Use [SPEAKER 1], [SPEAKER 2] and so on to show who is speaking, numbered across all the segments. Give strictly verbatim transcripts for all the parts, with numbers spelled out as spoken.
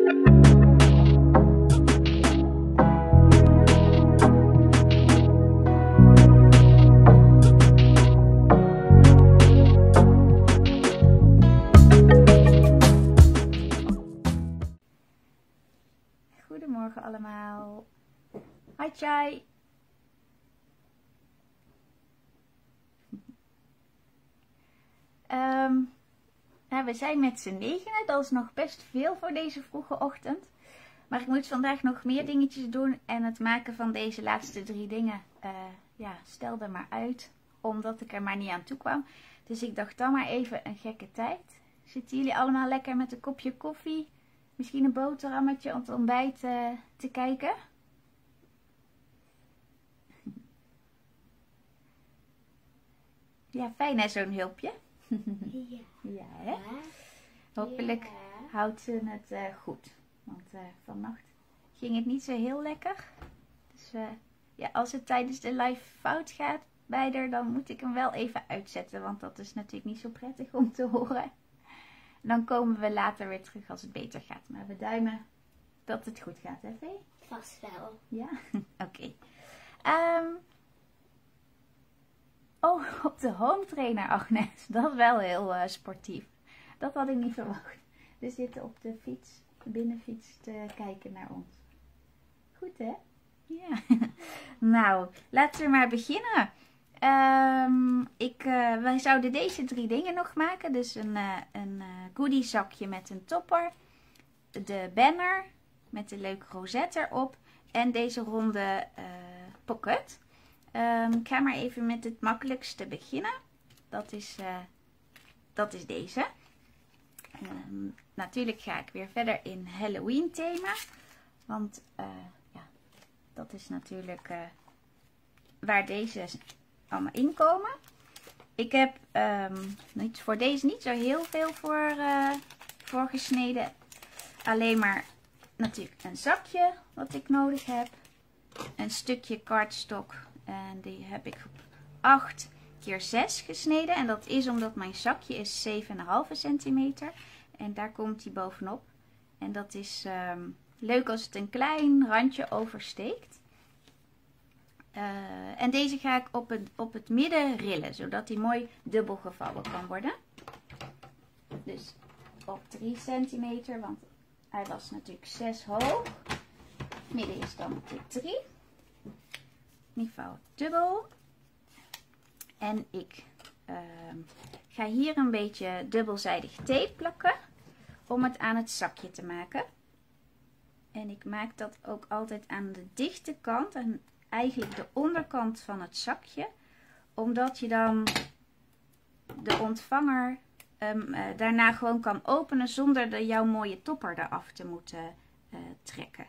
[SPEAKER 1] Goedemorgen allemaal. Hi Chai. Um, ja, we zijn met z'n negenen. Dat is nog best veel voor deze vroege ochtend. Maar ik moet vandaag nog meer dingetjes doen. En het maken van deze laatste drie dingen uh, ja, stelde maar uit. Omdat ik er maar niet aan toe kwam. Dus ik dacht dan maar even een gekke tijd. Zitten jullie allemaal lekker met een kopje koffie? Misschien een boterhammetje om het ontbijt uh, te kijken? Ja, fijn hè, zo'n hulpje.
[SPEAKER 2] Ja.
[SPEAKER 1] Ja, hè? Hopelijk ja. Houdt ze het uh, goed. Want uh, vannacht ging het niet zo heel lekker. Dus uh, ja, als het tijdens de live fout gaat bij haar, dan moet ik hem wel even uitzetten. Want dat is natuurlijk niet zo prettig om te horen. En dan komen we later weer terug als het beter gaat. Maar we duimen dat het goed gaat, hè Vee?
[SPEAKER 2] Vast wel.
[SPEAKER 1] Ja? Oké. Okay. Um, oh, op de home trainer, Agnes. Dat is wel heel uh, sportief. Dat had ik niet verwacht. We zitten op de fiets, de binnenfiets, te kijken naar ons. Goed, hè? Ja. Nou, laten we maar beginnen. Um, ik, uh, wij zouden deze drie dingen nog maken. Dus een, uh, een uh, goodie zakje met een topper. De banner met de leuke rosette erop. En deze ronde uh, pocket. Um, ik ga maar even met het makkelijkste beginnen. Dat is, uh, dat is deze. Um, natuurlijk ga ik weer verder in Halloween thema. Want uh, ja, dat is natuurlijk uh, waar deze allemaal inkomen. Ik heb um, niet, voor deze niet zo heel veel voor, uh, voor gesneden. Alleen maar natuurlijk een zakje wat ik nodig heb. Een stukje cardstock. En die heb ik acht keer zes gesneden. En dat is omdat mijn zakje is zeven komma vijf centimeter. En daar komt hij bovenop. En dat is um, leuk als het een klein randje oversteekt. Uh, en deze ga ik op het, op het midden rillen. Zodat hij mooi dubbel gevouwen kan worden. Dus op drie centimeter. Want hij was natuurlijk zes hoog. Het midden is dan natuurlijk drie. Ik vouw dubbel. En ik uh, ga hier een beetje dubbelzijdig tape plakken. Om het aan het zakje te maken. En ik maak dat ook altijd aan de dichte kant. En eigenlijk de onderkant van het zakje. Omdat je dan de ontvanger um, uh, daarna gewoon kan openen. Zonder de, jouw mooie topper eraf te moeten uh, trekken.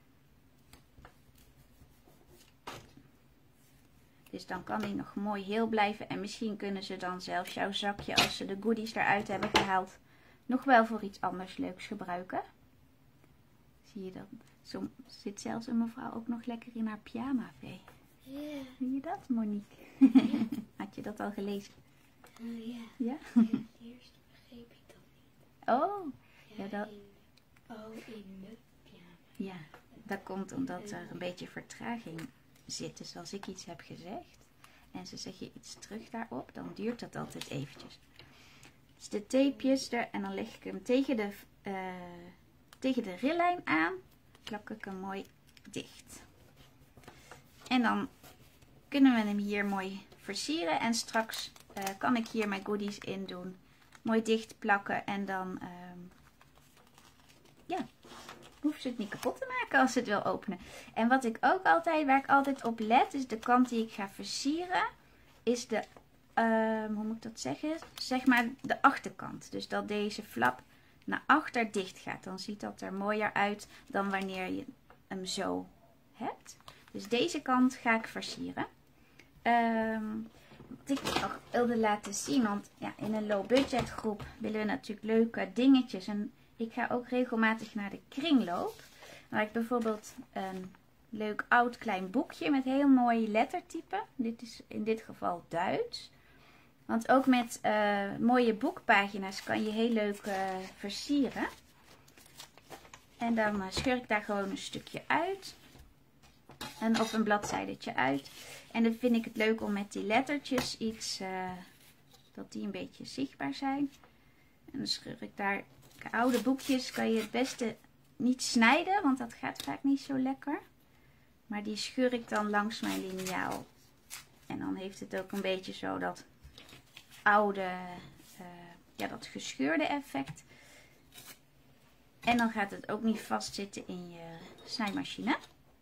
[SPEAKER 1] Dus dan kan die nog mooi heel blijven. En misschien kunnen ze dan zelfs jouw zakje, als ze de goodies eruit hebben gehaald, nog wel voor iets anders leuks gebruiken. Zie je dat? Zo zit zelfs een mevrouw ook nog lekker in haar pyjama, Vee.
[SPEAKER 2] Ja.
[SPEAKER 1] Zie je dat, Monique?
[SPEAKER 2] Ja.
[SPEAKER 1] Had je dat al gelezen?
[SPEAKER 2] Uh, ja.
[SPEAKER 1] Ja?
[SPEAKER 2] Ja, eerst begreep ik dat niet.
[SPEAKER 1] Oh.
[SPEAKER 2] Ja,
[SPEAKER 1] Ja, dat...
[SPEAKER 2] in, oh, in de pyjama.
[SPEAKER 1] Ja, dat komt omdat er een beetje vertraging zit. Dus als ik iets heb gezegd en ze zeg je iets terug daarop, dan duurt dat altijd eventjes. Dus de tapejes er en dan leg ik hem tegen de, uh, tegen de rillijn aan. Plak ik hem mooi dicht. En dan kunnen we hem hier mooi versieren. En straks uh, kan ik hier mijn goodies in doen. Mooi dicht plakken en dan uh, ja, hoef ze het niet kapot te maken als ze het wil openen. En wat ik ook altijd, waar ik altijd op let, is de kant die ik ga versieren, is de, uh, hoe moet ik dat zeggen? Zeg maar de achterkant. Dus dat deze flap naar achter dicht gaat. Dan ziet dat er mooier uit dan wanneer je hem zo hebt. Dus deze kant ga ik versieren. Um, wat ik nog wilde laten zien, want ja, in een low budget groep willen we natuurlijk leuke dingetjes. En ik ga ook regelmatig naar de kringloop. Waar ik bijvoorbeeld een leuk oud klein boekje met heel mooi lettertype. Dit is in dit geval Duits. Want ook met uh, mooie boekpagina's kan je heel leuk uh, versieren. En dan uh, scheur ik daar gewoon een stukje uit. En op een bladzijdertje uit. En dan vind ik het leuk om met die lettertjes iets, uh, dat die een beetje zichtbaar zijn. En dan scheur ik daar, oude boekjes kan je het beste niet snijden, want dat gaat vaak niet zo lekker. Maar die scheur ik dan langs mijn liniaal. En dan heeft het ook een beetje zo dat oude, uh, ja, dat gescheurde effect. En dan gaat het ook niet vastzitten in je snijmachine.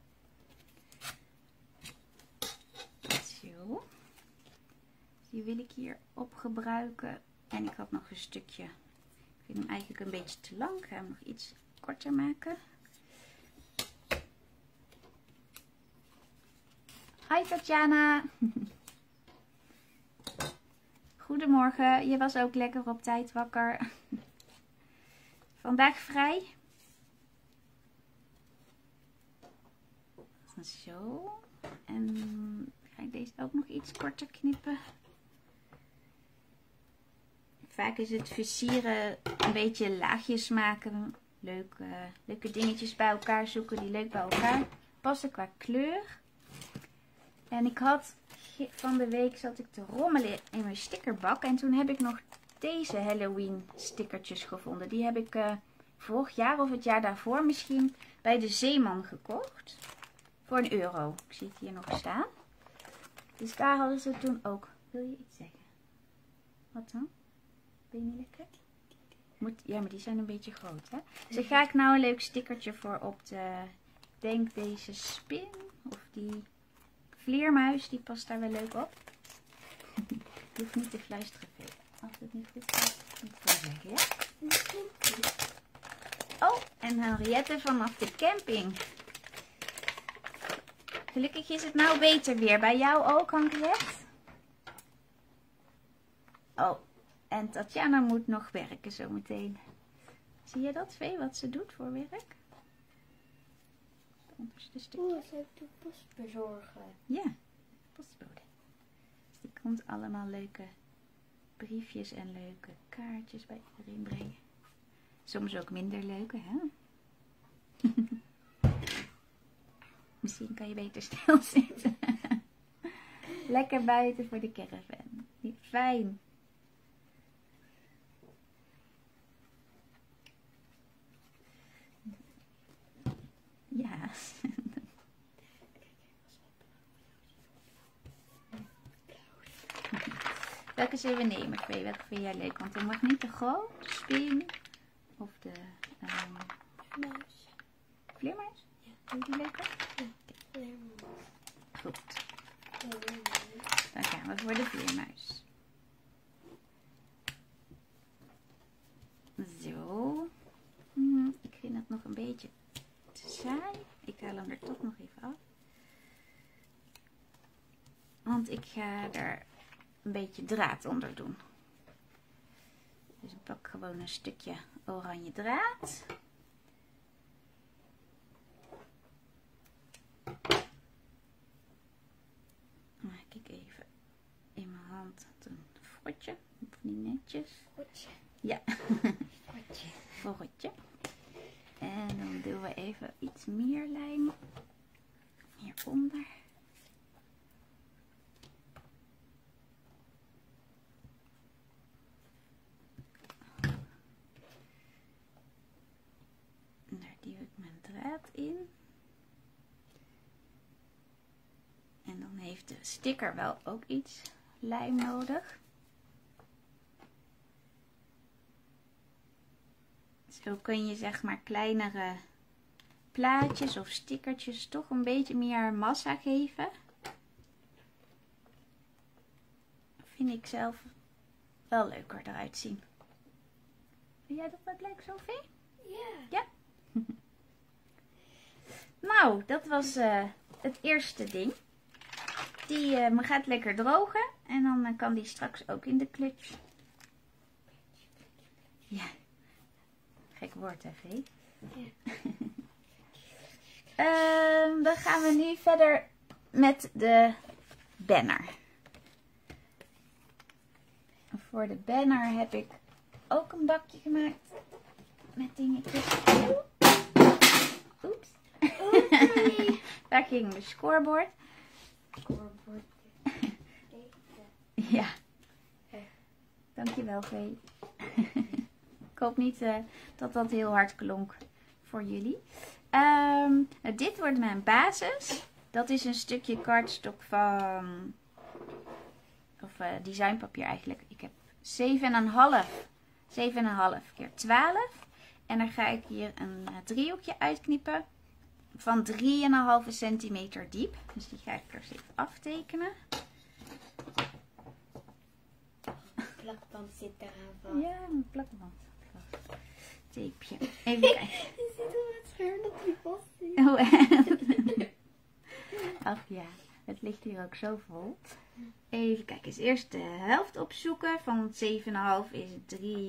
[SPEAKER 1] Zo. Die wil ik hier op gebruiken. En ik had nog een stukje. Ik vind hem eigenlijk een beetje te lang. Ik ga hem nog iets korter maken. Hi Tatjana. Goedemorgen. Je was ook lekker op tijd wakker. Vandaag vrij. Zo. En ga ik deze ook nog iets korter knippen. Vaak is het versieren een beetje laagjes maken. Leuke, leuke dingetjes bij elkaar zoeken die leuk bij elkaar passen qua kleur. En ik had van de week zat ik te rommelen in mijn stickerbak. En toen heb ik nog deze Halloween stickertjes gevonden. Die heb ik uh, vorig jaar of het jaar daarvoor misschien bij de Zeeman gekocht. Voor een euro. Ik zie het hier nog staan. Dus daar hadden ze toen ook. Wil je iets zeggen? Wat dan? Ben je niet lekker? Moet, ja, maar die zijn een beetje groot, hè? Dus daar ga ik nou een leuk stickertje voor op de... Ik denk deze spin. Of die vleermuis. Die past daar wel leuk op. Je hoeft niet te fluisteren, Vee. Als het niet goed gaat, moet ik wel zeggen, ja? Oh, en Henriette vanaf de camping. Gelukkig is het nou beter weer. Bij jou ook, Henriette? Oh, en Tatjana moet nog werken zometeen. Zie je dat, Vee, wat ze doet voor werk? Het onderste stukje.
[SPEAKER 2] Oeh, ze heeft de post bezorgen.
[SPEAKER 1] Ja, postbode. Dus die komt allemaal leuke briefjes en leuke kaartjes bij iedereen brengen. Soms ook minder leuke, hè? Misschien kan je beter stilzitten. Lekker buiten voor de caravan. Fijn. Ja. Welke zullen we nemen, Vee? Welke vind jij leuk? Want hij mag niet te groot. Spin. Of de um,
[SPEAKER 2] Muis.
[SPEAKER 1] vleermuis? Ja. Vind je die lekker?
[SPEAKER 2] Ja, vleermuis.
[SPEAKER 1] Goed. Dan gaan we voor de vleermuis. Zo. Hmm, ik vind het nog een beetje te saai. Ik haal hem er toch nog even af. Want ik ga er een beetje draad onder doen. Dus ik pak gewoon een stukje oranje draad. Dan maak ik even in mijn hand een fotje. Of niet netjes.
[SPEAKER 2] Fotje.
[SPEAKER 1] Ja.
[SPEAKER 2] Fotje.
[SPEAKER 1] Fotje. En dan doen we even iets meer lijm hieronder. Daar duw ik mijn draad in. En dan heeft de sticker wel ook iets lijm nodig. Zo kun je zeg maar kleinere plaatjes of stickertjes toch een beetje meer massa geven. Vind ik zelf wel leuker eruit zien. Vind jij dat wat leuk, Sophie?
[SPEAKER 2] Ja.
[SPEAKER 1] Ja? Nou, dat was uh, het eerste ding. Die uh, gaat lekker drogen. En dan uh, kan die straks ook in de clutch. Ja. Gek woord, hè, Vee? Ja. uh, dan gaan we nu verder met de banner. Voor de banner heb ik ook een bakje gemaakt. Met dingetjes. King de scoreboard.
[SPEAKER 2] Scoreboard.
[SPEAKER 1] Ja. Dankjewel, Vee. Ik hoop niet uh, dat dat heel hard klonk voor jullie. Um, nou, dit wordt mijn basis. Dat is een stukje cardstock van... Of uh, designpapier eigenlijk. Ik heb zeven komma vijf. zeven komma vijf keer twaalf. En dan ga ik hier een uh, driehoekje uitknippen. Van drie komma vijf centimeter diep. Dus die ga ik eerst even aftekenen.
[SPEAKER 2] Plakband zit eraan vast.
[SPEAKER 1] Ja, een plakband. Tapeje. Even kijken.
[SPEAKER 2] Je ziet op het scherm dat die vast zit.
[SPEAKER 1] Oh, ach ja, het ligt hier ook zo vol. Even kijken, eens eerst de helft opzoeken. Van zeven komma vijf is het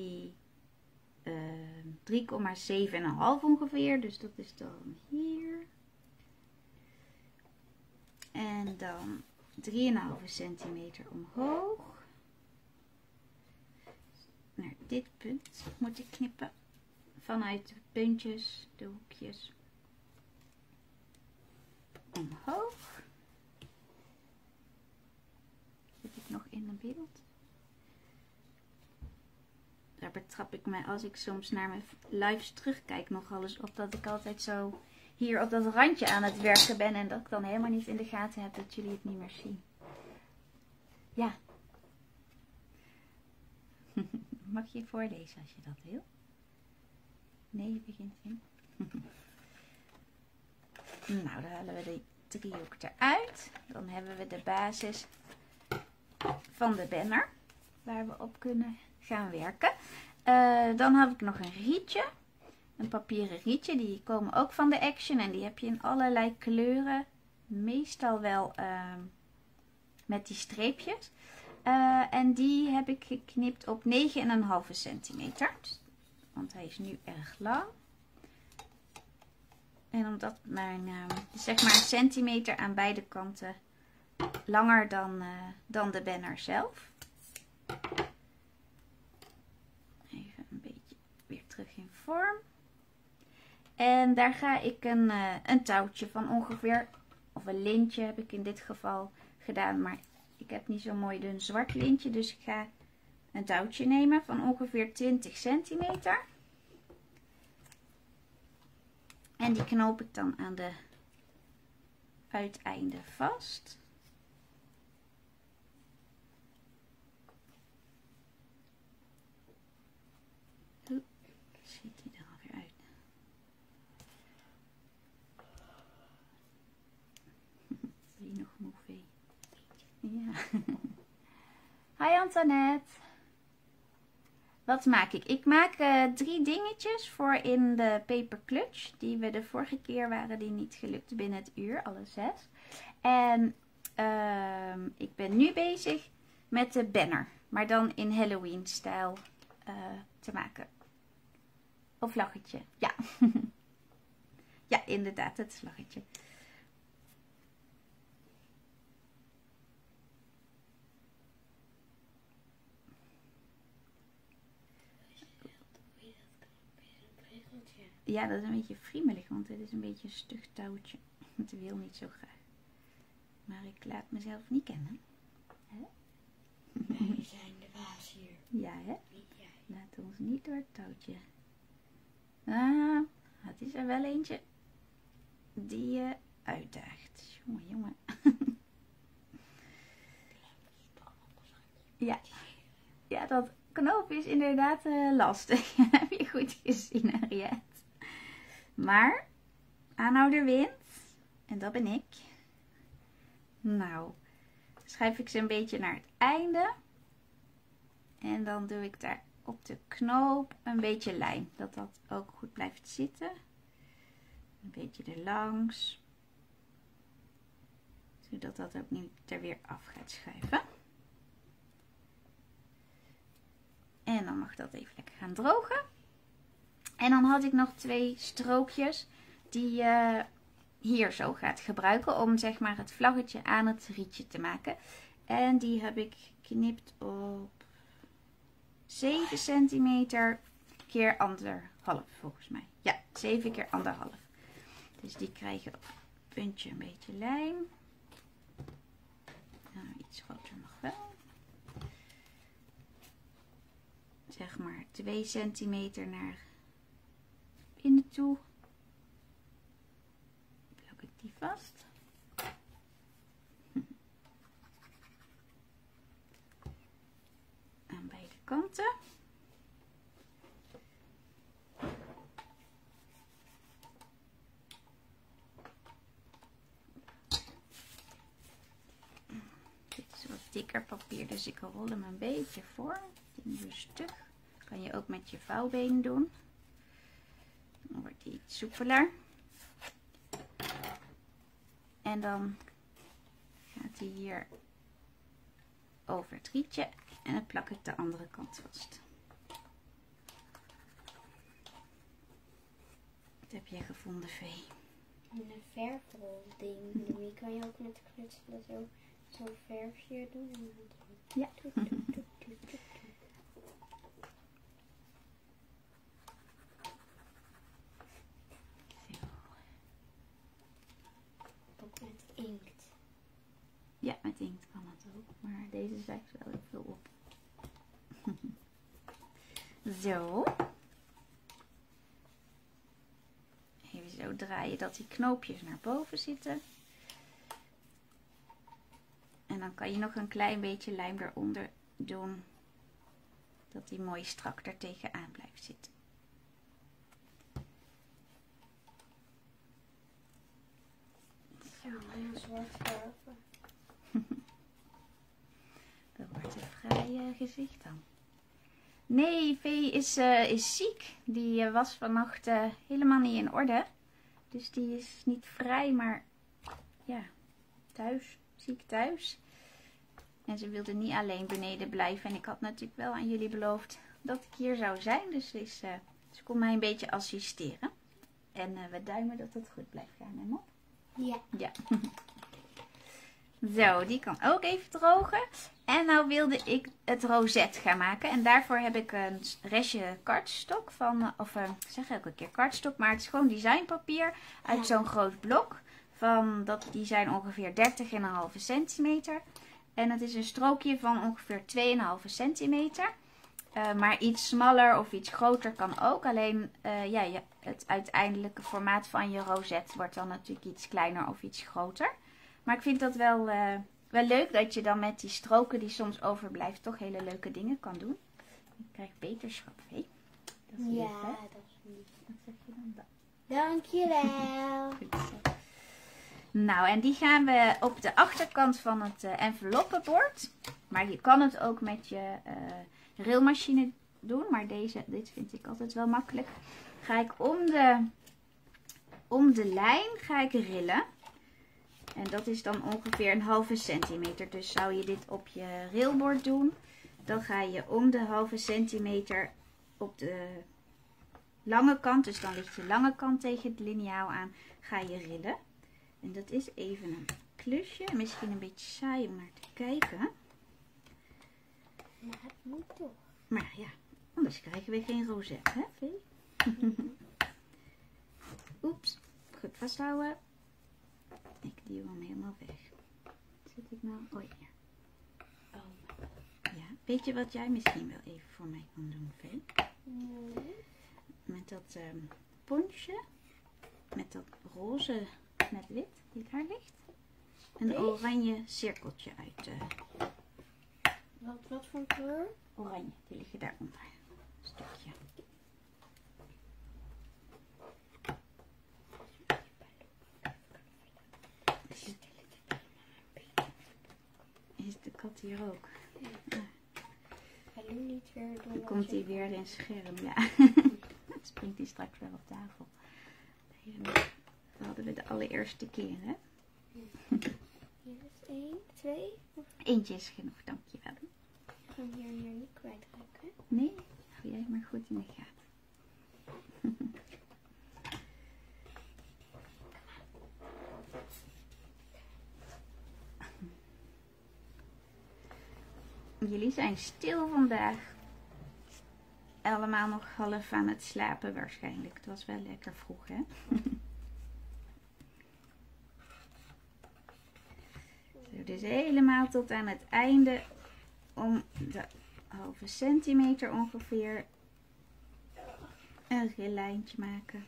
[SPEAKER 1] drie komma zeven komma vijf ongeveer. Dus dat is dan hier. En dan drie komma vijf centimeter omhoog. Naar dit punt moet ik knippen. Vanuit de puntjes, de hoekjes. Omhoog. Zit ik nog in de beeld? Daar betrap ik mij als ik soms naar mijn lives terugkijk nog alles op. Dat ik altijd zo hier op dat randje aan het werken ben. En dat ik dan helemaal niet in de gaten heb dat jullie het niet meer zien. Ja. Mag je voorlezen als je dat wil? Nee, je begint in. Nou, dan halen we de driehoek eruit. Dan hebben we de basis van de banner. Waar we op kunnen gaan werken. Uh, dan heb ik nog een rietje. Een papieren rietje. Die komen ook van de Action. En die heb je in allerlei kleuren. Meestal wel uh, met die streepjes. Uh, en die heb ik geknipt op negen komma vijf centimeter. Want hij is nu erg lang. En omdat mijn, uh, zeg maar een centimeter aan beide kanten langer dan, uh, dan de banner zelf. Even een beetje weer terug in vorm. En daar ga ik een, uh, een touwtje van ongeveer, of een lintje heb ik in dit geval gedaan. Maar ik heb niet zo'n mooi dun zwart lintje. Dus ik ga een touwtje nemen van ongeveer twintig centimeter. En die knoop ik dan aan de uiteinden vast. Hoe ziet die er alweer uit? Ben je nog moe, Vee? Ja. Hi Antoinette. Wat maak ik? Ik maak uh, drie dingetjes voor in de paper clutch. Die we de vorige keer waren die niet gelukt binnen het uur. Alle zes. En uh, ik ben nu bezig met de banner. Maar dan in Halloween stijl uh, te maken. Of vlaggetje. Ja. Ja, inderdaad. Het vlaggetje. Ja, dat is een beetje friemelig, want het is een beetje een stug touwtje. Het wil niet zo graag. Maar ik laat mezelf niet kennen. Hè?
[SPEAKER 2] Wij zijn de baas hier.
[SPEAKER 1] Ja, hè?
[SPEAKER 2] Niet jij.
[SPEAKER 1] Laat ons niet door het touwtje. Ah, het is er wel eentje die je uitdaagt. Jongen, jongen. Ja. Ja, dat knoop is inderdaad uh, lastig. Heb je goed gezien, Henriette. Maar aanhouder wint. En dat ben ik. Nou, schuif ik ze een beetje naar het einde. En dan doe ik daar op de knoop een beetje lijm. Dat dat ook goed blijft zitten. Een beetje erlangs. Zodat dat ook niet er weer af gaat schuiven. En dan mag dat even lekker gaan drogen. En dan had ik nog twee strookjes die je hier zo gaat gebruiken om zeg maar het vlaggetje aan het rietje te maken. En die heb ik geknipt op zeven centimeter keer anderhalf volgens mij. Ja, zeven keer anderhalf. Dus die krijgen puntje een beetje lijm. Nou, iets groter mag wel. Zeg maar twee centimeter naar binnen toe. Plak ik die vast. Aan beide kanten. Dit is wat dikker papier, dus ik rol hem een beetje voor. Die nu stug. Kan je ook met je vouwbeen doen. Dan wordt die iets soepeler. En dan gaat hij hier over het rietje. En dan plak ik de andere kant vast. Wat heb je gevonden, Vee?
[SPEAKER 2] Een verfrol ding. Die kan je ook met knutselen zo, zo'n verfje doen. En dan
[SPEAKER 1] ja.
[SPEAKER 2] Toet, toet, toet, toet, toet. Ook met inkt.
[SPEAKER 1] Ja, met inkt kan het ook. Maar deze zegt wel heel veel op. Zo. Even zo draaien dat die knoopjes naar boven zitten. En dan kan je nog een klein beetje lijm eronder doen. Dat die mooi strak er tegenaan blijft zitten.
[SPEAKER 2] Zo, een zwart verven.
[SPEAKER 1] Dat wordt een vrij uh, gezicht dan. Nee, Vee is, uh, is ziek. Die uh, was vannacht uh, helemaal niet in orde. Dus die is niet vrij, maar ja, thuis. Ziek thuis. En ze wilde niet alleen beneden blijven. En ik had natuurlijk wel aan jullie beloofd dat ik hier zou zijn. Dus is, uh, ze kon mij een beetje assisteren. En uh, we duimen dat het goed blijft gaan, hè, Mop?
[SPEAKER 2] Ja.
[SPEAKER 1] Ja. Zo, die kan ook even drogen. En nou wilde ik het rozet gaan maken. En daarvoor heb ik een restje kartstok van, of uh, ik zeg elke keer kartstok, maar het is gewoon designpapier uit
[SPEAKER 2] Ja.
[SPEAKER 1] zo'n groot blok. Van, dat, die zijn ongeveer dertig komma vijf centimeter. En het is een strookje van ongeveer twee komma vijf centimeter. Uh, maar iets smaller of iets groter kan ook. Alleen uh, ja, ja, het uiteindelijke formaat van je rozet wordt dan natuurlijk iets kleiner of iets groter. Maar ik vind dat wel, uh, wel leuk dat je dan met die stroken die soms overblijft toch hele leuke dingen kan doen. Je krijgt beterschap, hé. Dat is
[SPEAKER 2] Ja,
[SPEAKER 1] lief, hè?
[SPEAKER 2] dat is lief.
[SPEAKER 1] Wat zeg je dan? Dat.
[SPEAKER 2] Dankjewel.
[SPEAKER 1] Goed zo. Nou, en die gaan we op de achterkant van het uh, enveloppenbord. Maar je kan het ook met je uh, railmachine doen. Maar deze, dit vind ik altijd wel makkelijk. Ga ik om de, om de lijn ga ik rillen. En dat is dan ongeveer een halve centimeter. Dus zou je dit op je railbord doen, dan ga je om de halve centimeter op de lange kant, dus dan ligt je lange kant tegen het liniaal aan, ga je rillen. En dat is even een klusje. Misschien een beetje saai om naar te kijken.
[SPEAKER 2] Maar het moet toch.
[SPEAKER 1] Maar ja, anders krijgen we geen rozet, hè, Vee? Oeps, goed vasthouden. Ik duw hem helemaal weg. Zit ik nou? Oh ja.
[SPEAKER 2] Oh.
[SPEAKER 1] Ja. Weet je wat jij misschien wel even voor mij kan doen, Vee?
[SPEAKER 2] Nee.
[SPEAKER 1] Met dat um, ponsje, met dat roze met wit die daar ligt, een
[SPEAKER 2] Deze?
[SPEAKER 1] oranje cirkeltje uit. Uh,
[SPEAKER 2] Wat, wat voor kleur?
[SPEAKER 1] oranje, die liggen daaronder. Een stukje. Is de kat hier ook?
[SPEAKER 2] Ja. Hij doet niet weer door.
[SPEAKER 1] Dan komt hij weer in scherm, ja. Dan springt hij straks weer op tafel. Dat hadden we de allereerste keer, hè?
[SPEAKER 2] Hier is één, twee.
[SPEAKER 1] Eentje is genoeg, dankjewel.
[SPEAKER 2] Ik ga hem hier, hier niet kwijtraken.
[SPEAKER 1] Nee, hou jij maar goed in de gaten. Jullie zijn stil vandaag. Allemaal nog half aan het slapen waarschijnlijk. Het was wel lekker vroeg, hè? Doe dus helemaal tot aan het einde om de halve centimeter ongeveer een lijntje maken.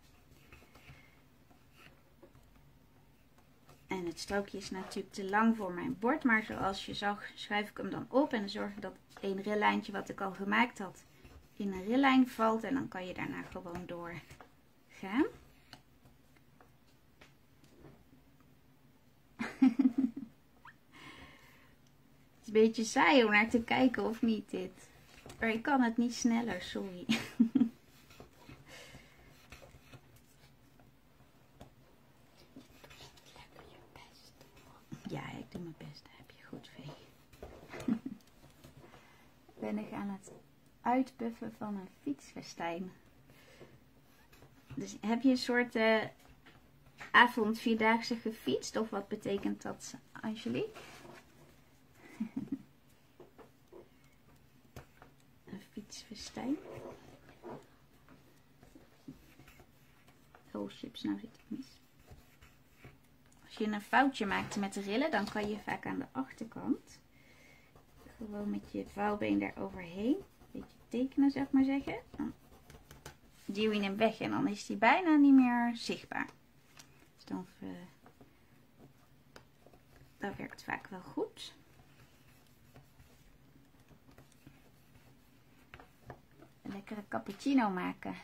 [SPEAKER 1] En het strookje is natuurlijk te lang voor mijn bord, maar zoals je zag schuif ik hem dan op en dan zorg ik dat één rillijntje wat ik al gemaakt had in een rillijn valt en dan kan je daarna gewoon doorgaan. Het is een beetje saai om naar te kijken of niet dit. Maar ik kan het niet sneller, sorry. Ja, ik doe mijn best. Daar heb je goed, Vee. Ben ik aan het uitpuffen van een fietsfestijn. Dus heb je een soort uh, avond vierdaagse gefietst? Of wat betekent dat, Angelique? Een fietsfestijn. Oh chips, nou zit het mis. Als je een foutje maakt met de rillen, dan kan je vaak aan de achterkant gewoon met je vouwbeen daar overheen, een beetje tekenen, zou ik maar zeggen. Dan duw je hem weg en dan is die bijna niet meer zichtbaar. Dus dan, uh, dat werkt vaak wel goed. Een lekkere cappuccino maken.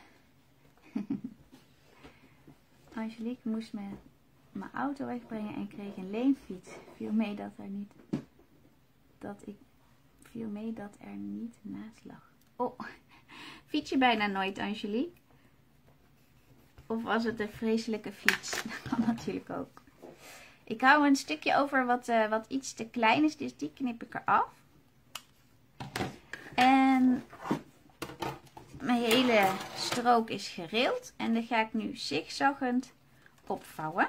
[SPEAKER 1] Angelique moest me mijn auto wegbrengen en kreeg een leenfiets. Viel mee dat er niet dat ik viel mee dat er niet naast lag. Oh, fiets je bijna nooit, Angelique? Of was het een vreselijke fiets? Dat kan natuurlijk ook. Ik hou een stukje over wat, uh, wat iets te klein is, dus die knip ik eraf. En mijn hele strook is gerild en die ga ik nu zigzaggend opvouwen.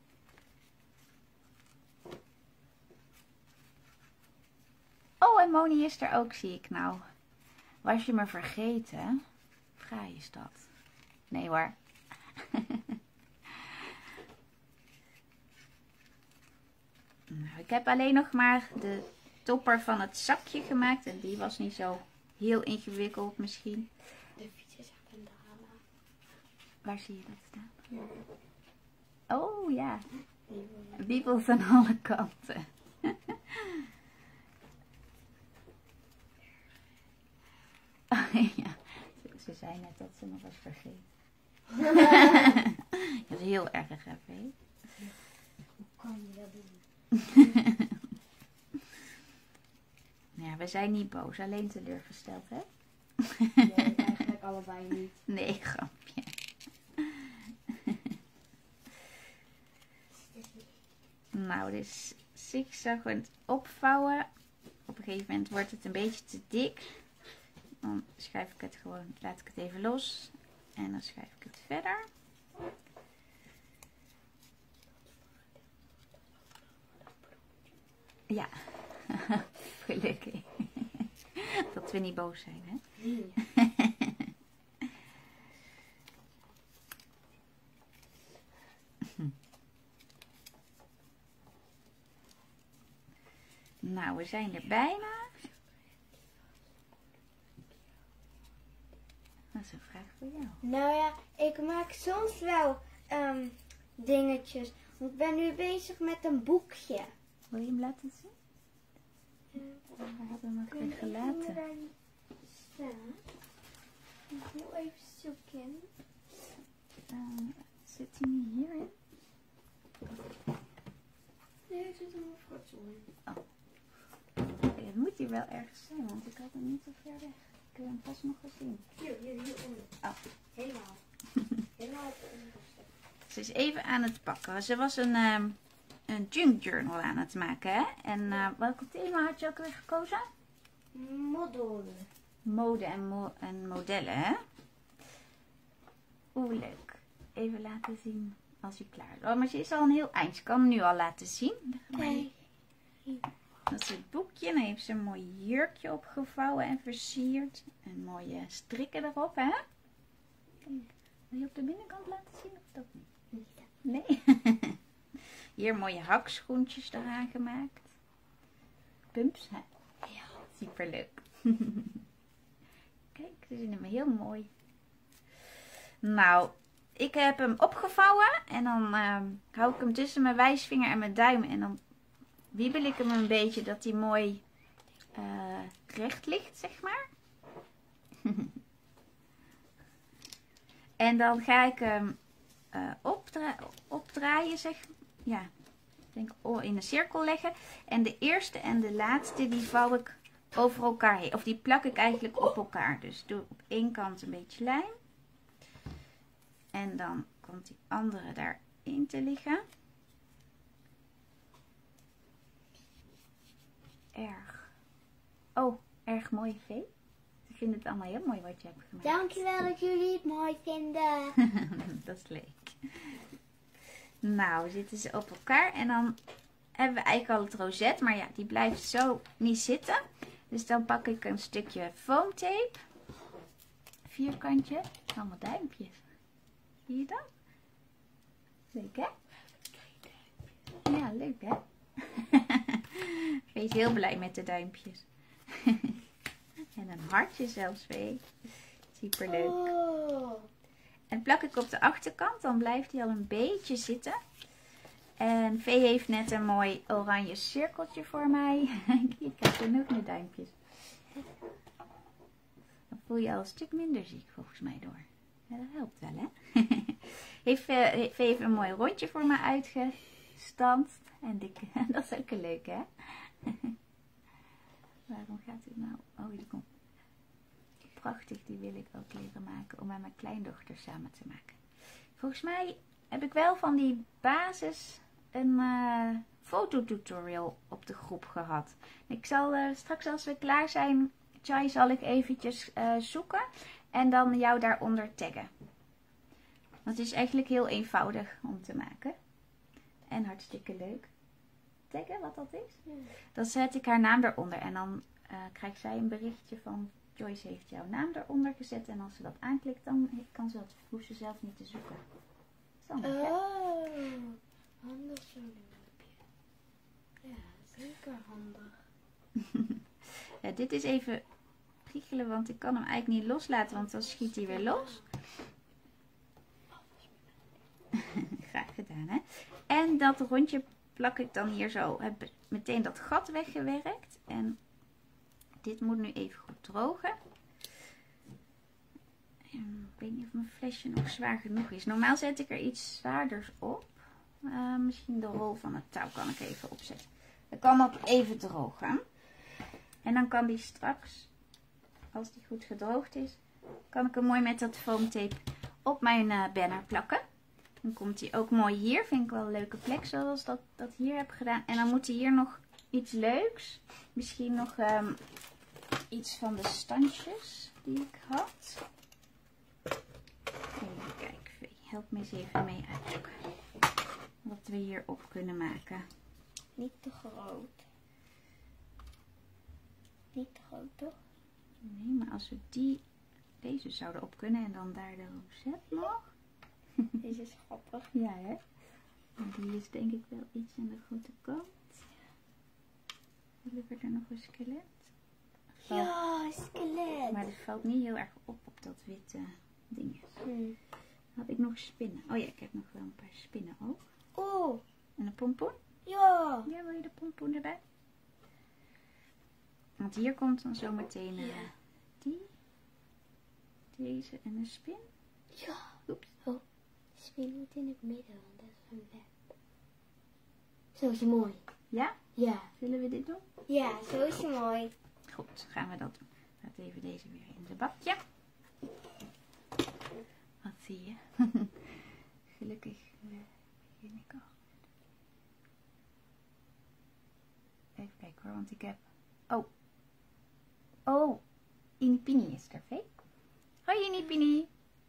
[SPEAKER 1] Oh, en Moni is er ook, zie ik nou. Was je me vergeten? Fraai is dat. Nee hoor. Nou, ik heb alleen nog maar de topper van het zakje gemaakt. En die was niet zo heel ingewikkeld misschien.
[SPEAKER 2] De fiets is echt een drama.
[SPEAKER 1] Waar zie je dat staan? Ja. Oh ja.
[SPEAKER 2] Wiebels.
[SPEAKER 1] Wiebels aan alle kanten. Oh, ja. Ze zei net dat ze nog was vergeten. Dat is heel erg, hè, Vee?
[SPEAKER 2] Hoe kan je dat doen?
[SPEAKER 1] Ja, we zijn niet boos, alleen teleurgesteld, hè?
[SPEAKER 2] Nee, eigenlijk allebei niet.
[SPEAKER 1] Nee, grapje. Nou, dus zigzaggend opvouwen. Op een gegeven moment wordt het een beetje te dik. Dan schuif ik het gewoon, laat ik het even los. En dan schuif ik het verder. Ja, gelukkig. Dat we niet boos zijn, hè?
[SPEAKER 2] Nee.
[SPEAKER 1] Nou, we zijn er bijna. Dat is een vraag voor jou.
[SPEAKER 2] Nou ja, ik maak soms wel um, dingetjes. Want ik ben nu bezig met een boekje.
[SPEAKER 1] Wil je hem laten zien? Waar hadden we hem ook weer gelaten?
[SPEAKER 2] Ik wil even zoeken.
[SPEAKER 1] Uh, zit hij niet hierin?
[SPEAKER 2] Nee, ik zit hem op karton.
[SPEAKER 1] Oh. Okay, het moet hier wel ergens zijn, want ik had hem niet zo ver weg. Ik heb hem pas nog gezien.
[SPEAKER 2] Hier, hier, hieronder.
[SPEAKER 1] Oh.
[SPEAKER 2] Helemaal. Helemaal op de onderste.
[SPEAKER 1] Ze is even aan het pakken. Ze was een, um, een junk journal aan het maken, hè? En uh, welk thema had je ook weer gekozen?
[SPEAKER 2] Model.
[SPEAKER 1] Mode en, mo en modellen, hè? Oeh, leuk. Even laten zien als je klaar is. Oh, maar ze is al een heel eind. Ze kan hem nu al laten zien.
[SPEAKER 2] Kijk.
[SPEAKER 1] Dat is het boekje. Dan heeft ze een mooi jurkje opgevouwen en versierd. En mooie strikken erop, hè? Wil je op de binnenkant laten zien of dat niet? Nee? Hier mooie hakschoentjes eraan gemaakt. Pumps, hè?
[SPEAKER 2] Ja.
[SPEAKER 1] Super leuk. Kijk, ze zien hem heel mooi. Nou, ik heb hem opgevouwen en dan uh, hou ik hem tussen mijn wijsvinger en mijn duim. En dan wiebel ik hem een beetje dat hij mooi uh, recht ligt, zeg maar. En dan ga ik hem uh, opdra opdraaien, zeg. Ja, ik denk in een cirkel leggen. En de eerste en de laatste, die vouw ik over elkaar heen. Of die plak ik eigenlijk op elkaar. Dus doe op één kant een beetje lijm. En dan komt die andere daarin te liggen. Erg. Oh, erg mooi, Vee. Ik vind het allemaal heel mooi wat je hebt gemaakt.
[SPEAKER 2] Dankjewel dat jullie het mooi vinden.
[SPEAKER 1] Dat is leuk. Nou, zitten ze op elkaar. En dan hebben we eigenlijk al het rozet. Maar ja, die blijft zo niet zitten. Dus dan pak ik een stukje foamtape. Vierkantje. Allemaal duimpjes. Zie je dat? Leuk, hè? Ja, leuk, hè? Vee is heel blij met de duimpjes. En een hartje zelfs, Vee. Super leuk.
[SPEAKER 2] Oh.
[SPEAKER 1] En plak ik op de achterkant, dan blijft hij al een beetje zitten. En Vee heeft net een mooi oranje cirkeltje voor mij. Ik krijg er nog meer duimpjes. Dan voel je al een stuk minder ziek volgens mij door. Ja, dat helpt wel, hè? Heeft Vee heeft een mooi rondje voor me uitgestanst. En dik, dat is ook een leuk, hè? Waarom gaat het nou? Oh, die komt prachtig. Die wil ik ook leren maken om met mijn kleindochter samen te maken. Volgens mij heb ik wel van die basis een uh, fototutorial op de groep gehad. Ik zal uh, straks als we klaar zijn, Chai, zal ik eventjes uh, zoeken en dan jou daaronder taggen. Dat is eigenlijk heel eenvoudig om te maken. En hartstikke leuk. Taggen wat dat is? Ja. Dan zet ik haar naam eronder en dan uh, krijgt zij een berichtje van Joyce heeft jouw naam eronder gezet. En als ze dat aanklikt, dan kan ze dat, hoeft ze zelf niet te zoeken. Dat is handig, hè?
[SPEAKER 2] Oh, handig zo'n lampje. Ja, zeker handig.
[SPEAKER 1] Ja, dit is even priegelen, want ik kan hem eigenlijk niet loslaten, want dan schiet hij weer los. Graag gedaan, hè? En dat rondje plak ik dan hier zo. Heb meteen dat gat weggewerkt. En dit moet nu even goed drogen. En ik weet niet of mijn flesje nog zwaar genoeg is. Normaal zet ik er iets zwaarders op. Uh, misschien de rol van het touw kan ik even opzetten. Dan kan dat even drogen. En dan kan die straks, als die goed gedroogd is, kan ik hem mooi met dat foamtape op mijn uh, banner plakken. Dan komt hij ook mooi hier. Vind ik wel een leuke plek zoals dat, dat hier heb gedaan. En dan moet hij hier nog iets leuks. Misschien nog um, iets van de standjes die ik had. Even kijken, Vee. Help me eens even mee uitzoeken. Wat we hierop kunnen maken.
[SPEAKER 2] Niet te groot. Niet te groot, toch?
[SPEAKER 1] Nee, maar als we die, deze zouden op kunnen en dan daar de rozet nog.
[SPEAKER 2] Deze is grappig.
[SPEAKER 1] Ja, hè? En die is denk ik wel iets aan de grote kant. Willen we er nog een skelet? Valt,
[SPEAKER 2] ja, skelet.
[SPEAKER 1] maar het valt niet heel erg op op dat witte ding.
[SPEAKER 2] Hmm.
[SPEAKER 1] Heb ik nog spinnen? Oh ja, ik heb nog wel een paar spinnen ook.
[SPEAKER 2] Oh.
[SPEAKER 1] En een pompoen?
[SPEAKER 2] Ja.
[SPEAKER 1] Ja, wil je de pompoen erbij? Want hier komt dan zometeen uh,
[SPEAKER 2] ja.
[SPEAKER 1] die, deze en een spin.
[SPEAKER 2] Ja.
[SPEAKER 1] Oeps.
[SPEAKER 2] Oh, de spin moet in het midden, want dat is een web. Zo is je mooi.
[SPEAKER 1] Ja?
[SPEAKER 2] Ja.
[SPEAKER 1] Zullen we dit doen?
[SPEAKER 2] Ja, zo is je mooi.
[SPEAKER 1] Goed, gaan we dat doen. Laat even deze weer in de bakje. Wat zie je? Gelukkig begin ik al. Even kijken hoor, want ik heb... Oh. Oh. Inipini is er, Vee. Hoi Inipini.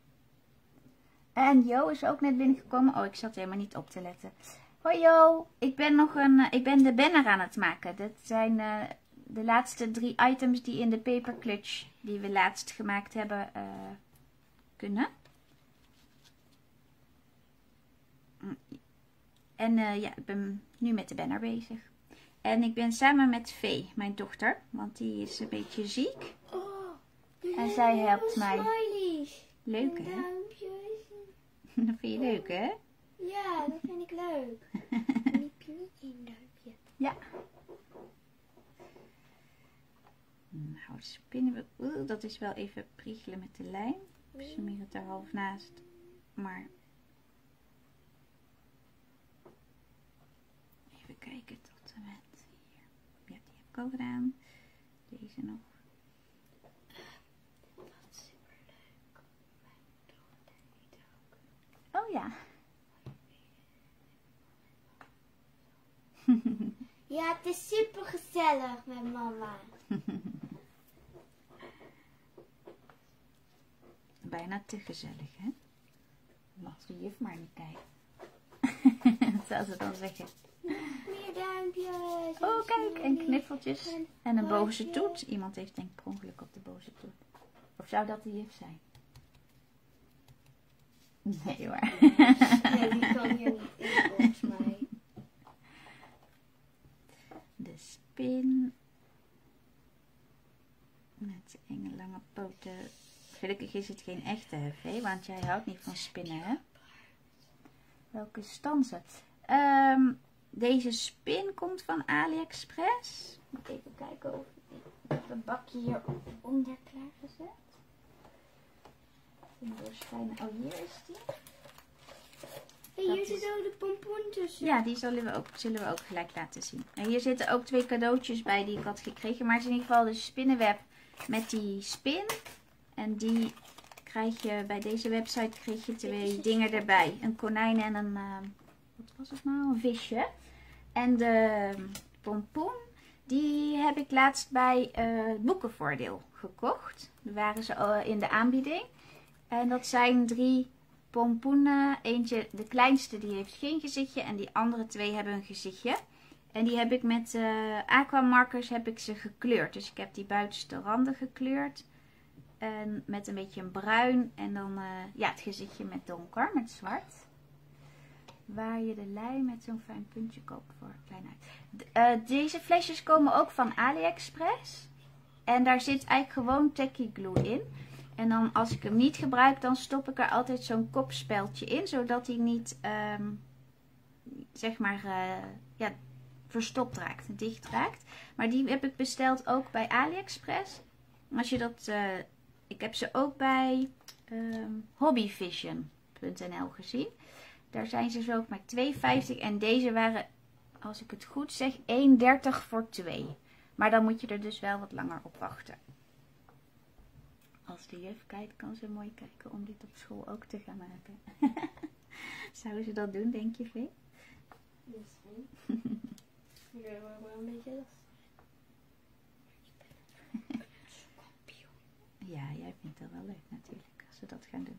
[SPEAKER 1] En Jo is ook net binnengekomen. Oh, ik zat helemaal niet op te letten. Hoi Jo. Ik ben nog een... Uh, ik ben de banner aan het maken. Dat zijn uh, de laatste drie items die in de paper clutch die we laatst gemaakt hebben uh, kunnen. En uh, ja, ik ben nu met de banner bezig. En ik ben samen met Vee, mijn dochter, want die is een beetje ziek.
[SPEAKER 2] Oh,
[SPEAKER 1] en zij helpt mij.
[SPEAKER 2] Smileys.
[SPEAKER 1] Leuk, hè? Dat vind je leuk, hè?
[SPEAKER 2] Ja, dat vind ik leuk. Een duimpje.
[SPEAKER 1] Ja. Nou, spinnen we. Oeh, dat is wel even priegelen met de lijm. Ik smeer het er half naast. Maar. Even kijken tot en met hier. Ja, die heb ik al gedaan. Deze nog.
[SPEAKER 2] Wat superleuk. Mijn dochter eet ook.
[SPEAKER 1] Oh ja.
[SPEAKER 2] Ja, het is super gezellig met mama.
[SPEAKER 1] Bijna te gezellig, hè? Mag de juf maar niet kijken. Dat zou ze dan zeggen.
[SPEAKER 2] Meer duimpjes.
[SPEAKER 1] Oh, kijk, en knuffeltjes. En een boze toet. Iemand heeft denk ik per ongeluk op de boze toet. Of zou dat de juf zijn? Nee hoor.
[SPEAKER 2] Nee, die kan hier niet in, volgens mij.
[SPEAKER 1] De spin. Met zijn enge lange poten. Gelukkig is het geen echte hef, want jij houdt niet van spinnen, hè? Welke stansen? Um, deze spin komt van AliExpress. Moet even kijken of ik heb een bakje hieronder klaargezet. Doorschijnen. Oh, hier is die.
[SPEAKER 2] Hey, hier zitten ook de pompoen tussen.
[SPEAKER 1] Ja, die zullen we, ook, zullen we ook gelijk laten zien. En hier zitten ook twee cadeautjes bij die ik had gekregen. Maar het is in ieder geval de spinnenweb met die spin. En die krijg je bij deze website krijg je twee dingen erbij. Een konijn en een, uh, wat was het nou? Een visje. En de pompoen, die heb ik laatst bij uh, het Boekenvoordeel gekocht. Daar waren ze uh, in de aanbieding. En dat zijn drie pompoenen. Eentje, de kleinste, die heeft geen gezichtje. En die andere twee hebben een gezichtje. En die heb ik met uh, aquamarkers heb ik ze gekleurd. Dus ik heb die buitenste randen gekleurd. En met een beetje een bruin. En dan uh, ja, het gezichtje met donker, met zwart. Waar je de lijm met zo'n fijn puntje koopt voor klein uit. Uh, deze flesjes komen ook van AliExpress. En daar zit eigenlijk gewoon tacky glue in. En dan als ik hem niet gebruik, dan stop ik er altijd zo'n kopspeldje in. Zodat hij niet, um, zeg maar, uh, ja, verstopt raakt, dicht raakt. Maar die heb ik besteld ook bij AliExpress. Als je dat, uh, ik heb ze ook bij um, hobbyvision punt n l gezien. Daar zijn ze zo ook maar twee vijftig. En deze waren, als ik het goed zeg, één dertig voor twee. Maar dan moet je er dus wel wat langer op wachten. Als de juf kijkt, kan ze mooi kijken om dit op school ook te gaan maken. Zou ze dat doen, denk je, Vee?
[SPEAKER 2] Misschien. Ik wil wel een beetje lastig.
[SPEAKER 1] Ja, jij vindt dat wel leuk natuurlijk, als ze dat gaan doen.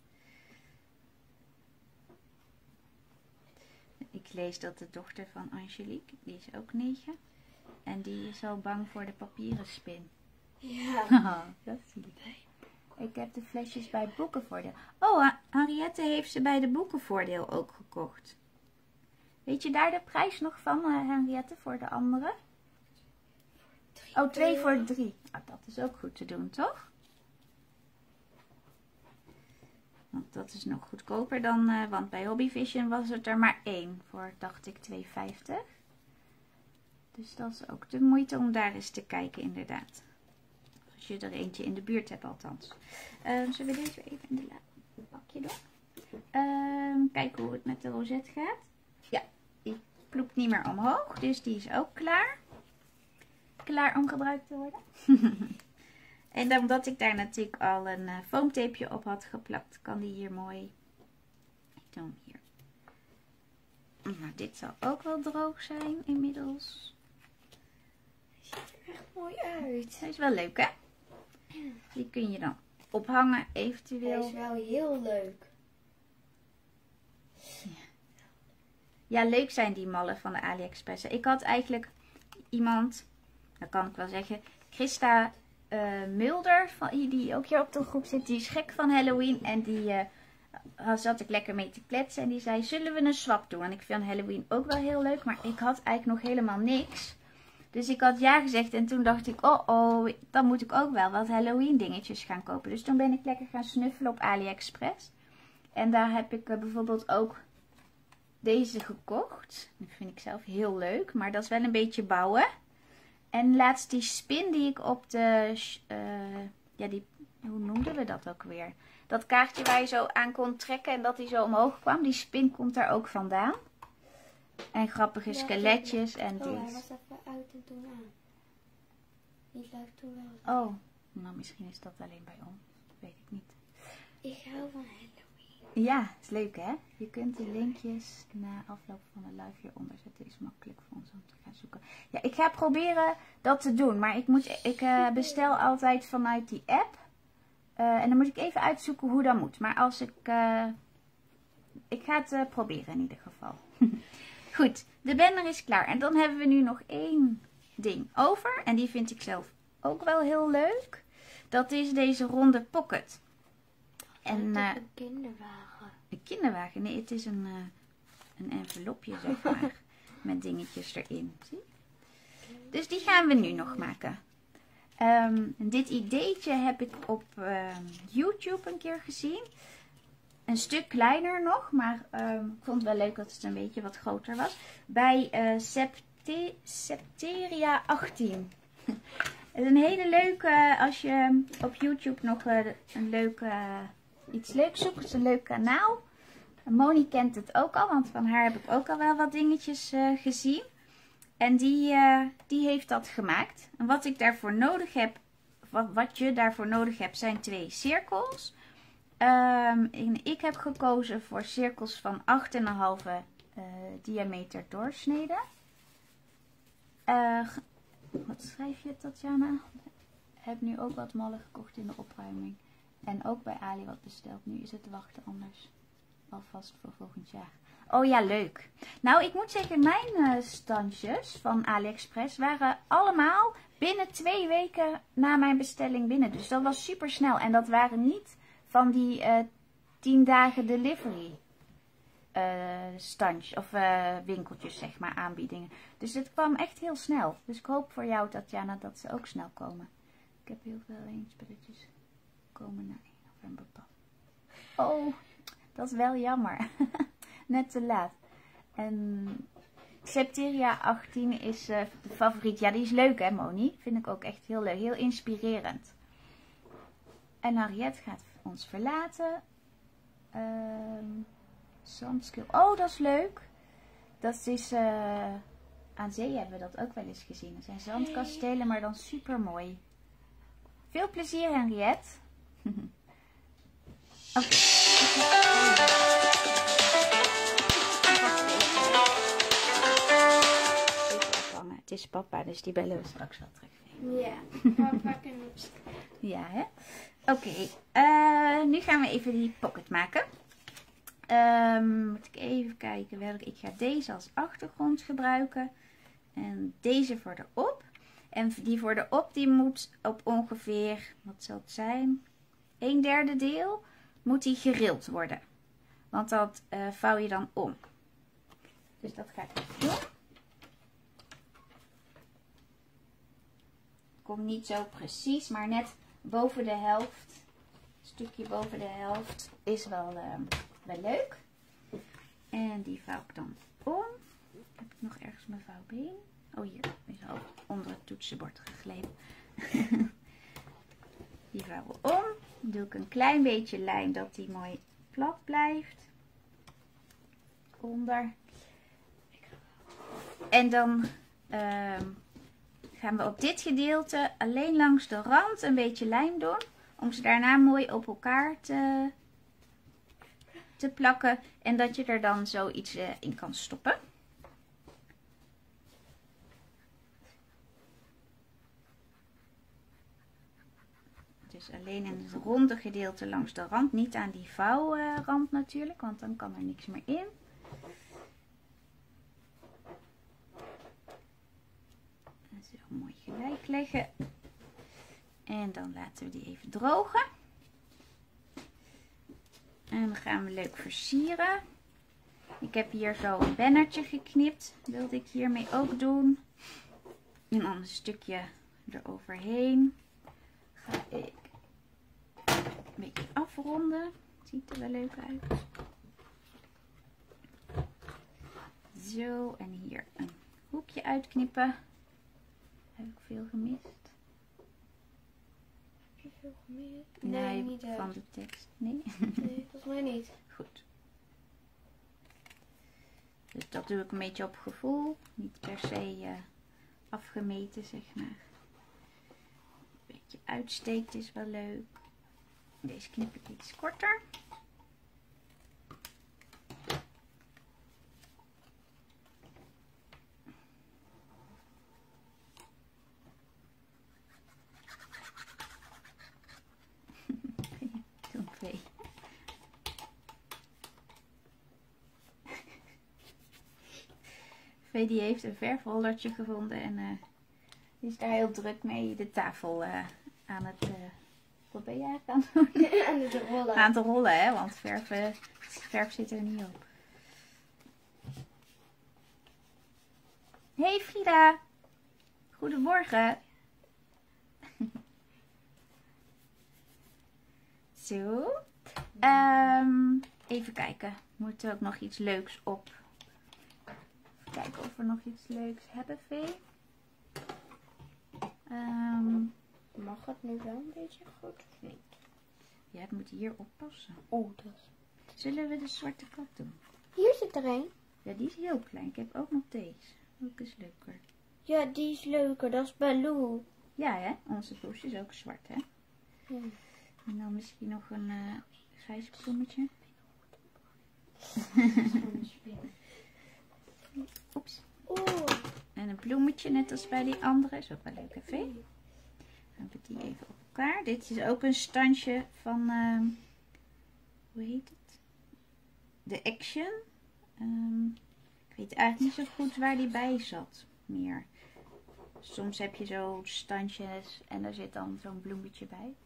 [SPEAKER 1] Ik lees dat de dochter van Angelique, die is ook negen. En die is al bang voor de papieren spin.
[SPEAKER 2] Ja.
[SPEAKER 1] Oh, dat zie ik. Ik heb de flesjes bij het Boekenvoordeel. Oh, Henriette heeft ze bij de Boekenvoordeel ook gekocht. Weet je daar de prijs nog van, uh, Henriette, voor de andere? Oh, twee voor drie. Oh, dat is ook goed te doen, toch? Want dat is nog goedkoper dan, uh, want bij Hobbyvision was het er maar één voor, dacht ik, twee vijftig. Dus dat is ook de moeite om daar eens te kijken, inderdaad. Als je er eentje in de buurt hebt, althans. Uh, zullen we deze even in de bakje doen? Uh, kijken hoe het met de rozet gaat. Ja, die ploept niet meer omhoog, dus die is ook klaar. Klaar om gebruikt te worden. En dan, omdat ik daar natuurlijk al een uh, foamtapeje op had geplakt, kan die hier mooi. Ik doe hem hier. Nou, dit zal ook wel droog zijn inmiddels.
[SPEAKER 2] Hij ziet er echt mooi uit.
[SPEAKER 1] Hij is wel leuk, hè? Die kun je dan ophangen, eventueel.
[SPEAKER 2] Hij is wel heel leuk.
[SPEAKER 1] Ja, ja, leuk zijn die mallen van de AliExpress. Ik had eigenlijk iemand, dat kan ik wel zeggen, Christa uh, Mulder, van, die ook hier op de groep zit. Die is gek van Halloween en die uh, uh, zat ik lekker mee te kletsen. En die zei, zullen we een swap doen? Want ik vind Halloween ook wel heel leuk. Maar ik had eigenlijk nog helemaal niks. Dus ik had ja gezegd. En toen dacht ik, oh oh, dan moet ik ook wel wat Halloween dingetjes gaan kopen. Dus toen ben ik lekker gaan snuffelen op AliExpress. En daar heb ik uh, bijvoorbeeld ook deze gekocht. Dat vind ik zelf heel leuk. Maar dat is wel een beetje bouwen. En laatst die spin die ik op de... Uh, ja, die... Hoe noemden we dat ook weer? Dat kaartje waar je zo aan kon trekken en dat die zo omhoog kwam. Die spin komt daar ook vandaan. En grappige ja, skeletjes en dit.
[SPEAKER 2] Oh, hij was even uit en toen aan. Die lijkt toen wel.
[SPEAKER 1] Oh, nou misschien is dat alleen bij ons. Weet ik niet.
[SPEAKER 2] Ik hou van Halloween.
[SPEAKER 1] Ja, is leuk hè? Je kunt de linkjes na afloop van de live hieronder zetten. Is makkelijk voor ons om te gaan zoeken. Ja, ik ga proberen dat te doen. Maar ik, moet, ik uh, bestel altijd vanuit die app. Uh, en dan moet ik even uitzoeken hoe dat moet. Maar als ik... Uh, ik ga het uh, proberen in ieder geval. Goed, de banner is klaar. En dan hebben we nu nog één ding over. En die vind ik zelf ook wel heel leuk. Dat is deze ronde pocket. En, uh,
[SPEAKER 2] een kinderwagen.
[SPEAKER 1] Een kinderwagen? Nee, het is een, uh, een envelopje zeg maar. Met dingetjes erin. Zie? Dus die gaan we nu nog maken. Um, dit ideetje heb ik op uh, YouTube een keer gezien. Een stuk kleiner nog, maar um, ik vond het wel leuk dat het een beetje wat groter was. Bij uh, Septe Septeria achttien. Het is een hele leuke, als je op YouTube nog uh, een leuke, uh, iets leuks zoekt. Het is een leuk kanaal. Moni kent het ook al, want van haar heb ik ook al wel wat dingetjes uh, gezien. En die, uh, die heeft dat gemaakt. En wat ik daarvoor nodig heb, wat, wat je daarvoor nodig hebt, zijn twee cirkels. Um, ik heb gekozen voor cirkels van acht komma vijf uh, diameter doorsnede. Uh, wat schrijf je, Tatjana? Ik heb nu ook wat mollen gekocht in de opruiming. En ook bij Ali wat besteld. Nu is het wachten anders. Alvast voor volgend jaar. Oh ja, leuk. Nou, ik moet zeggen, mijn uh, standjes van AliExpress waren allemaal binnen twee weken na mijn bestelling binnen. Dus dat was super snel. En dat waren niet van die uh, tien dagen delivery uh, standjes of uh, winkeltjes, zeg maar, aanbiedingen. Dus het kwam echt heel snel. Dus ik hoop voor jou, Tatjana, dat ze ook snel komen. Ik heb heel veel spelletjes komen na één november pas. Oh, dat is wel jammer. Net te laat. En Septeria achttien is uh, de favoriet. Ja, die is leuk hè, Moni? Vind ik ook echt heel leuk. Heel inspirerend. En Henriette gaat ons verlaten. Um, Zandskil. Oh, dat is leuk. Dat is... Uh, aan zee hebben we dat ook wel eens gezien. Dat zijn zandkastelen, maar dan super mooi. Veel plezier, Henriette. Oké. Okay. Het is papa, dus die bellen we straks wel terug.
[SPEAKER 2] Ja, papa kan het.
[SPEAKER 1] Ja, hè? Oké, okay. uh, nu gaan we even die pocket maken. Um, moet ik even kijken welke. Ik ga deze als achtergrond gebruiken. En deze voor de op. En die voor de op, die moet op ongeveer, wat zal het zijn? Een derde deel moet die gerild worden. Want dat uh, vouw je dan om. Dus dat ga ik even doen. Komt niet zo precies, maar net boven de helft. Een stukje boven de helft is wel, uh, wel leuk. En die vouw ik dan om. Heb ik nog ergens mijn vouwbeen? Oh, hier is al onder het toetsenbord geglepen. Die vouwen we om. Dan doe ik een klein beetje lijn dat die mooi plat blijft. Onder. En dan uh, gaan we op dit gedeelte alleen langs de rand een beetje lijm doen. Om ze daarna mooi op elkaar te, te plakken. En dat je er dan zoiets uh, in kan stoppen. Dus alleen in het ronde gedeelte langs de rand. Niet aan die vouwrand natuurlijk, want dan kan er niks meer in. En zo mooi gelijk leggen. En dan laten we die even drogen. En dan gaan we leuk versieren. Ik heb hier zo een bannertje geknipt. Dat wilde ik hiermee ook doen. En dan een stukje eroverheen. Ga ik een beetje afronden. Ziet er wel leuk uit. Zo, en hier een hoekje uitknippen. Heb ik veel gemist?
[SPEAKER 2] Heb je veel gemist?
[SPEAKER 1] Nee,
[SPEAKER 2] Nee, niet
[SPEAKER 1] van
[SPEAKER 2] echt.
[SPEAKER 1] de tekst. Nee?
[SPEAKER 2] Nee, volgens mij niet.
[SPEAKER 1] Goed. Dus dat doe ik een beetje op gevoel. Niet per se uh, afgemeten, zeg maar. Een beetje uitsteekt is wel leuk. Deze knip ik iets korter. Doe twee. V die heeft een verfrollertje gevonden en uh, die is daar heel druk mee de tafel uh, aan het... Uh, wat ben jij aan het doen?
[SPEAKER 2] Aan het rollen.
[SPEAKER 1] Aan het rollen, hè? Want verf, uh, verf zit er niet op. Hey Frida! Goedemorgen! Zo. Um, even kijken. Moet er ook nog iets leuks op? Even kijken of we nog iets leuks hebben, Vee. Um,
[SPEAKER 2] Mag het nu wel een beetje goed of niet?
[SPEAKER 1] ja, het moet hier oppassen.
[SPEAKER 2] Oh, dat.
[SPEAKER 1] Zullen we de zwarte kat doen?
[SPEAKER 2] Hier zit er een.
[SPEAKER 1] Ja, die is heel klein. Ik heb ook nog deze. Ook is leuker.
[SPEAKER 2] Ja, die is leuker. Dat is Baloo.
[SPEAKER 1] Ja, hè? Onze poes is ook zwart, hè?
[SPEAKER 2] Ja.
[SPEAKER 1] En dan misschien nog een uh, grijs bloemetje. Oeps.
[SPEAKER 2] Oeh.
[SPEAKER 1] En een bloemetje, net als bij die andere. Is ook wel leuk, hè, Vee? Dan hebben we die even op elkaar. Dit is ook een standje van... Uh, hoe heet het? De Action. Um, ik weet eigenlijk niet zo goed waar die bij zat meer. Soms heb je zo standjes en daar zit dan zo'n bloemetje bij.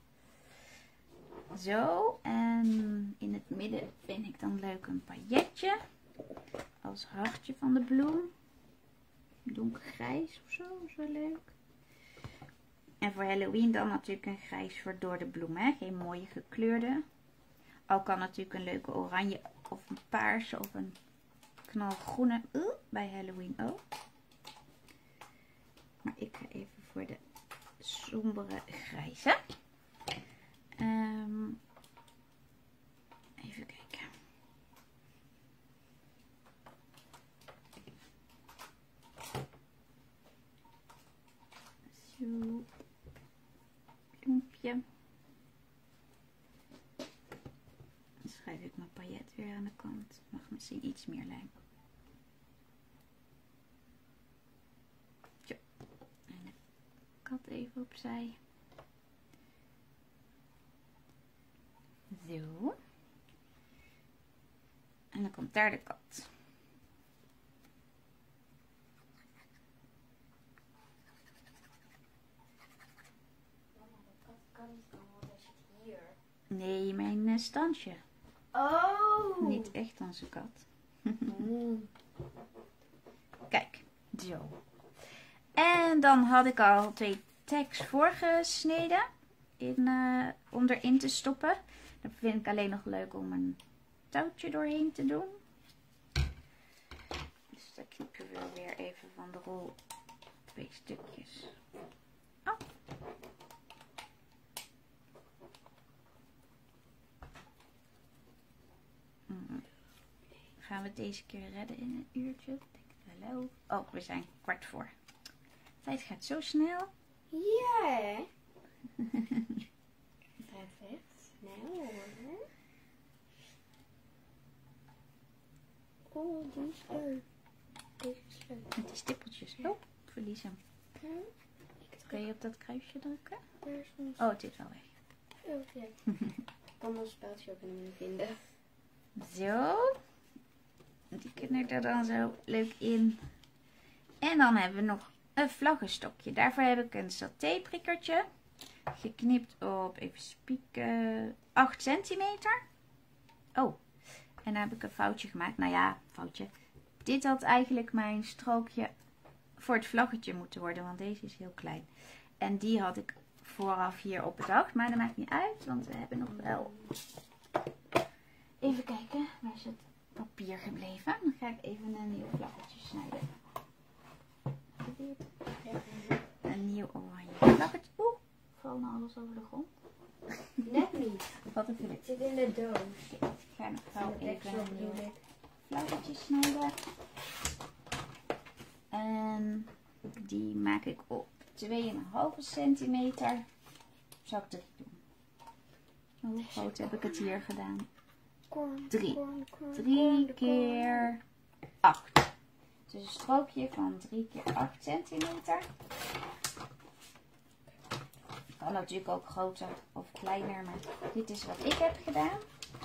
[SPEAKER 1] Zo, en in het midden vind ik dan leuk een pailletje. Als hartje van de bloem. Donkergrijs of zo, is wel leuk. En voor Halloween dan natuurlijk een grijs verdoorde bloem, hè? Geen mooie gekleurde. Al kan natuurlijk een leuke oranje of een paarse of een knalgroene uh, bij Halloween ook. Maar ik ga even voor de sombere grijze. Um, even kijken. Zo. Bloempje. Dan schrijf ik mijn paillet weer aan de kant. Mag misschien iets meer lijm. Zo. En de kat even opzij. Zo. En dan komt daar de kat. Nee, mijn uh, standje.
[SPEAKER 2] Oh.
[SPEAKER 1] Niet echt onze kat.
[SPEAKER 2] Mm.
[SPEAKER 1] Kijk, zo. En dan had ik al twee tags voorgesneden in, uh, om erin te stoppen. Dan vind ik alleen nog leuk om een touwtje doorheen te doen. Dus dan knippen we weer even van de rol twee stukjes. Oh. Hmm. Gaan we het deze keer redden in een uurtje? Hallo. Oh, we zijn kwart voor. De tijd gaat zo snel.
[SPEAKER 2] Ja, hè? Het gaat echt snel, hoor. Oh, die is leuk. Deze is leuk.
[SPEAKER 1] Met die stippeltjes. Oh, ik verlies hem.
[SPEAKER 2] Ja.
[SPEAKER 1] Kun je op dat kruisje drukken?
[SPEAKER 2] Daar is ons.
[SPEAKER 1] Oh, het is wel weg.
[SPEAKER 2] Oh, ja. Ik kan ons speltje ook niet vinden.
[SPEAKER 1] Zo. Die kunnen er dan zo leuk in. En dan hebben we nog een vlaggenstokje. Daarvoor heb ik een Oh, en dan heb ik een foutje gemaakt. Nou ja, foutje. Dit had eigenlijk mijn strookje voor het vlaggetje moeten worden, want deze is heel klein. En die had ik vooraf hierop bedacht, maar dat maakt niet uit, want we hebben nog wel... Even kijken, waar is het papier gebleven? Dan ga ik even een nieuw vlaggetje snijden. Een nieuw oranje vlaggetje. Oeh, valt nou alles over de grond?
[SPEAKER 2] Net niet.
[SPEAKER 1] Wat een geluk.
[SPEAKER 2] Het zit in de doos.
[SPEAKER 1] Ik ga nog gauw even een nieuw vlaggetje snijden. En die maak ik op twee komma vijf centimeter. Zal ik drie doen? Hoe groot heb ik het hier gedaan? Drie. Drie keer acht. Dus een strookje van drie keer acht centimeter. Kan natuurlijk ook groter of kleiner, maar dit is wat ik heb gedaan.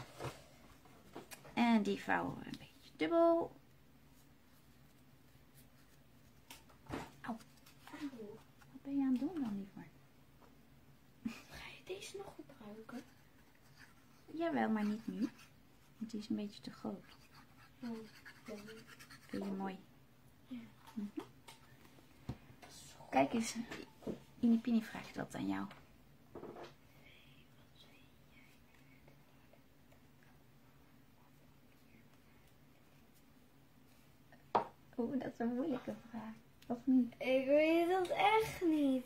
[SPEAKER 1] En die vouwen we een beetje dubbel. Au. Wat ben je aan het doen dan, liever?
[SPEAKER 2] Ga je deze nog gebruiken?
[SPEAKER 1] Jawel, maar niet nu. Want die is een beetje te groot.
[SPEAKER 2] Oh, ja.
[SPEAKER 1] Vind je mooi?
[SPEAKER 2] Ja.
[SPEAKER 1] Mm-hmm. Kijk eens, Inipini vraagt wat aan jou. Oeh, dat is een moeilijke vraag. Of niet?
[SPEAKER 2] Ik weet dat echt niet.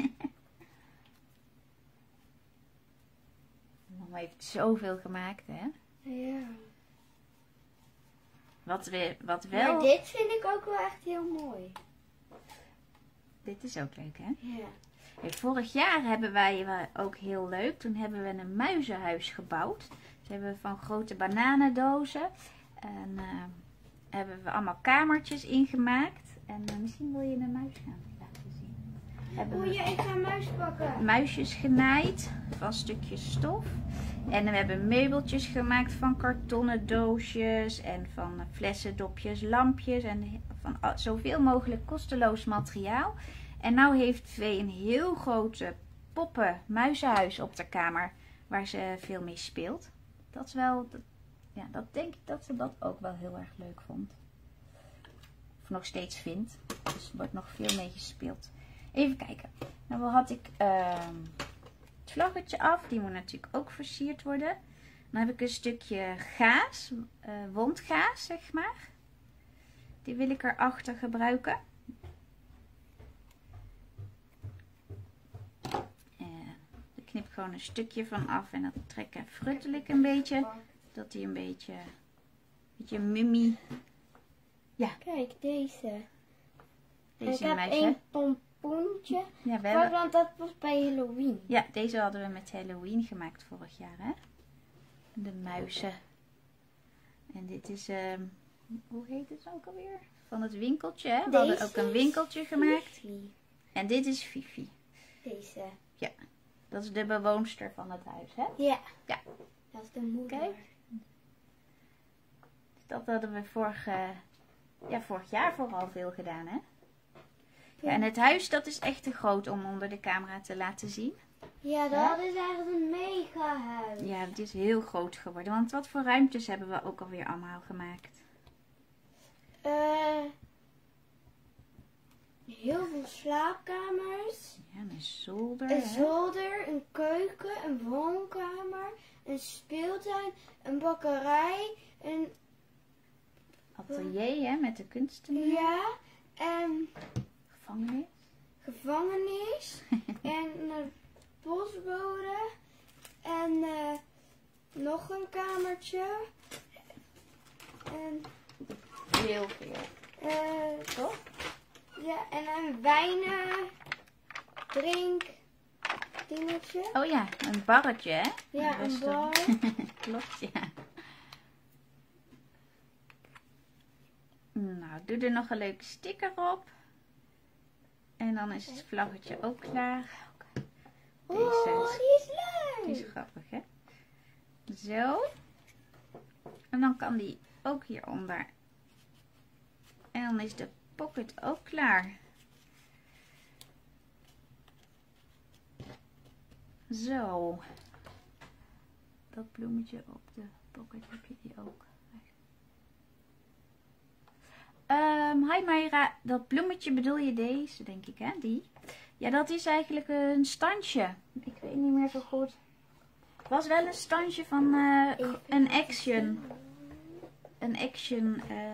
[SPEAKER 1] Mama heeft zoveel gemaakt, hè?
[SPEAKER 2] Ja.
[SPEAKER 1] Wat, we, wat wel...
[SPEAKER 2] Maar dit vind ik ook wel echt heel mooi.
[SPEAKER 1] Dit is ook leuk, hè?
[SPEAKER 2] Ja.
[SPEAKER 1] Hey, vorig jaar hebben wij uh, ook heel leuk. Toen hebben we een muizenhuis gebouwd. Dus hebben we van grote bananendozen. En uh, hebben we allemaal kamertjes ingemaakt. En uh, misschien wil je een muis gaan laten zien. Hebben
[SPEAKER 2] Oh
[SPEAKER 1] we
[SPEAKER 2] ja, ik ga een muis pakken.
[SPEAKER 1] muisjes genaaid van stukjes stof. En we hebben meubeltjes gemaakt van kartonnen doosjes. En van uh, flessen, dopjes, lampjes. En van uh, zoveel mogelijk kosteloos materiaal. En nou heeft Vee een heel grote poppen muizenhuis op de kamer waar ze veel mee speelt. Dat is wel, dat, ja, dat denk ik dat ze dat ook wel heel erg leuk vond. Of nog steeds vindt. Dus er wordt nog veel mee gespeeld. Even kijken. Nou had ik uh, het vlaggetje af. Die moet natuurlijk ook versierd worden. Dan heb ik een stukje gaas. Uh, wondgaas zeg maar. Die wil ik erachter gebruiken. Ik knip gewoon een stukje van af en dat trek en fruttel ik een beetje. Dat hij een beetje, een beetje mummie. Ja.
[SPEAKER 2] Kijk, deze.
[SPEAKER 1] Deze
[SPEAKER 2] ik heb
[SPEAKER 1] meisje.
[SPEAKER 2] één pompoentje.
[SPEAKER 1] Ja, we hebben...
[SPEAKER 2] Want dat was bij Halloween.
[SPEAKER 1] Ja, deze hadden we met Halloween gemaakt vorig jaar, hè. De muizen. En dit is, um, hoe heet het ook alweer? Van het winkeltje, hè. We
[SPEAKER 2] deze
[SPEAKER 1] hadden ook een winkeltje gemaakt.
[SPEAKER 2] Fifi.
[SPEAKER 1] En dit is Fifi.
[SPEAKER 2] Deze.
[SPEAKER 1] Ja. Dat is de bewoonster van het huis, hè?
[SPEAKER 2] Ja.
[SPEAKER 1] Ja.
[SPEAKER 2] Dat is de moeder.
[SPEAKER 1] Kijk. Dat hadden we vorig, uh, ja, vorig jaar vooral veel gedaan, hè? Ja, en het huis, dat is echt te groot om onder de camera te laten zien.
[SPEAKER 2] Ja, dat
[SPEAKER 1] Ja?
[SPEAKER 2] is echt een mega huis.
[SPEAKER 1] Ja, het is heel groot geworden. Want wat voor ruimtes hebben we ook alweer allemaal gemaakt?
[SPEAKER 2] Uh, heel veel slaapkamers.
[SPEAKER 1] Ja, een zolder.
[SPEAKER 2] Een
[SPEAKER 1] hè?
[SPEAKER 2] zolder, een keuken, een woonkamer, een speeltuin, een bakkerij, een...
[SPEAKER 1] Atelier, hè, met de kunstenaar.
[SPEAKER 2] Ja, en...
[SPEAKER 1] Gevangenis.
[SPEAKER 2] gevangenis en een postbode en uh, nog een kamertje en
[SPEAKER 1] Heel veel.
[SPEAKER 2] uh,
[SPEAKER 1] Toch?
[SPEAKER 2] ja, en een wijnen drink dingetje.
[SPEAKER 1] Oh ja, een barretje, hè?
[SPEAKER 2] Ja, een bar.
[SPEAKER 1] Klopt, ja. Nou, doe er nog een leuke sticker op. En dan is het vlaggetje ook klaar. Deze
[SPEAKER 2] Oh,
[SPEAKER 1] is,
[SPEAKER 2] die is leuk.
[SPEAKER 1] die is grappig, hè? Zo. En dan kan die ook hieronder. En dan is de pocket ook klaar. Zo. Dat bloemetje op de pocket heb je die ook. Um, hi Mayra, dat bloemetje bedoel je deze, denk ik, hè? Die? Ja, dat is eigenlijk een standje. Ik weet niet meer zo goed. Het was wel een standje van uh, een Action. Een Action. Uh,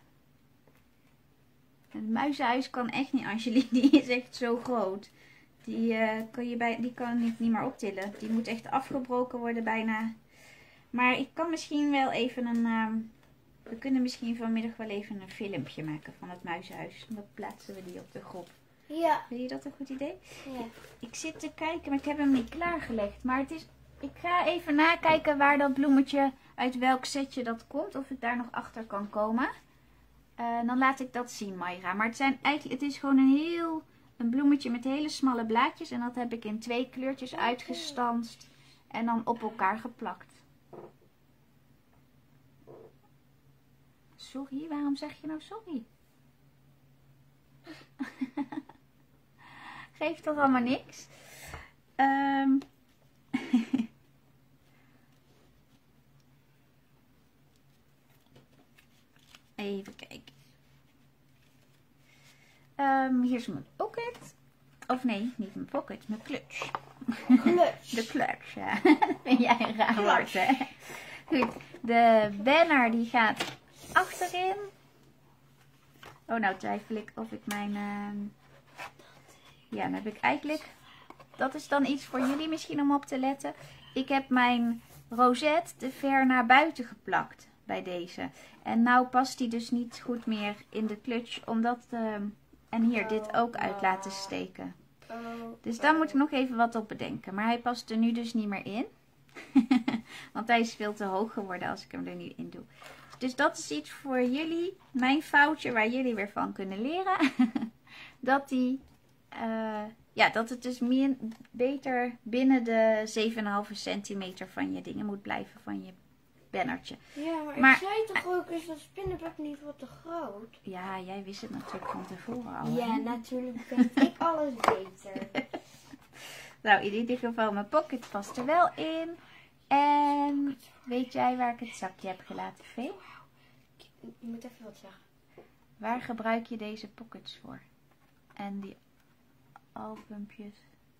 [SPEAKER 1] een muizenhuis kan echt niet, Angelique. Die is echt zo groot. Die, uh, kan, je bij, die kan ik niet meer optillen. Die moet echt afgebroken worden bijna. Maar ik kan misschien wel even een... Uh, we kunnen misschien vanmiddag wel even een filmpje maken van het muizenhuis. Dan plaatsen we die op de groep.
[SPEAKER 2] Ja.
[SPEAKER 1] Vind je dat een goed idee?
[SPEAKER 2] Ja.
[SPEAKER 1] Ik zit te kijken, maar ik heb hem niet klaargelegd. Maar het is... Ik ga even nakijken waar dat bloemetje, uit welk setje dat komt. Of ik daar nog achter kan komen. Uh, dan laat ik dat zien, Mayra. Maar het, zijn eigenlijk, het is gewoon een heel... Een bloemetje met hele smalle blaadjes. En dat heb ik in twee kleurtjes uitgestanst. En dan op elkaar geplakt. Sorry, waarom zeg je nou sorry? Geeft toch allemaal niks? Um... Even kijken. Um, hier is mijn pocket. Of nee, niet mijn pocket, mijn clutch.
[SPEAKER 2] Clutch.
[SPEAKER 1] De clutch, ja. Dat vind jij een raar woord, hè? Goed, de banner die gaat achterin. Oh, nou twijfel ik of ik mijn... Uh... Ja, dan heb ik eigenlijk... Dat is dan iets voor jullie misschien om op te letten. Ik heb mijn rozet te ver naar buiten geplakt bij deze. En nou past die dus niet goed meer in de clutch. Omdat... Uh... En hier dit ook uit laten steken. Dus daar moet ik nog even wat op bedenken. Maar hij past er nu dus niet meer in. Want hij is veel te hoog geworden als ik hem er nu in doe. Dus dat is iets voor jullie. Mijn foutje waar jullie weer van kunnen leren. dat, die, uh, ja, dat het dus meer, beter binnen de zeven komma vijf centimeter van je dingen moet blijven. Van je bannertje.
[SPEAKER 2] Ja, maar,
[SPEAKER 1] maar
[SPEAKER 2] ik zei toch ook eens dat spinnenbak niet wat te groot?
[SPEAKER 1] Ja, jij wist het natuurlijk van tevoren al.
[SPEAKER 2] Ja, natuurlijk weet ik alles beter.
[SPEAKER 1] Nou, in ieder geval, mijn pocket past er wel in. En weet jij waar ik het zakje heb gelaten, Vee?
[SPEAKER 2] Je moet even wat zeggen.
[SPEAKER 1] Waar gebruik je deze pockets voor? En die albumpjes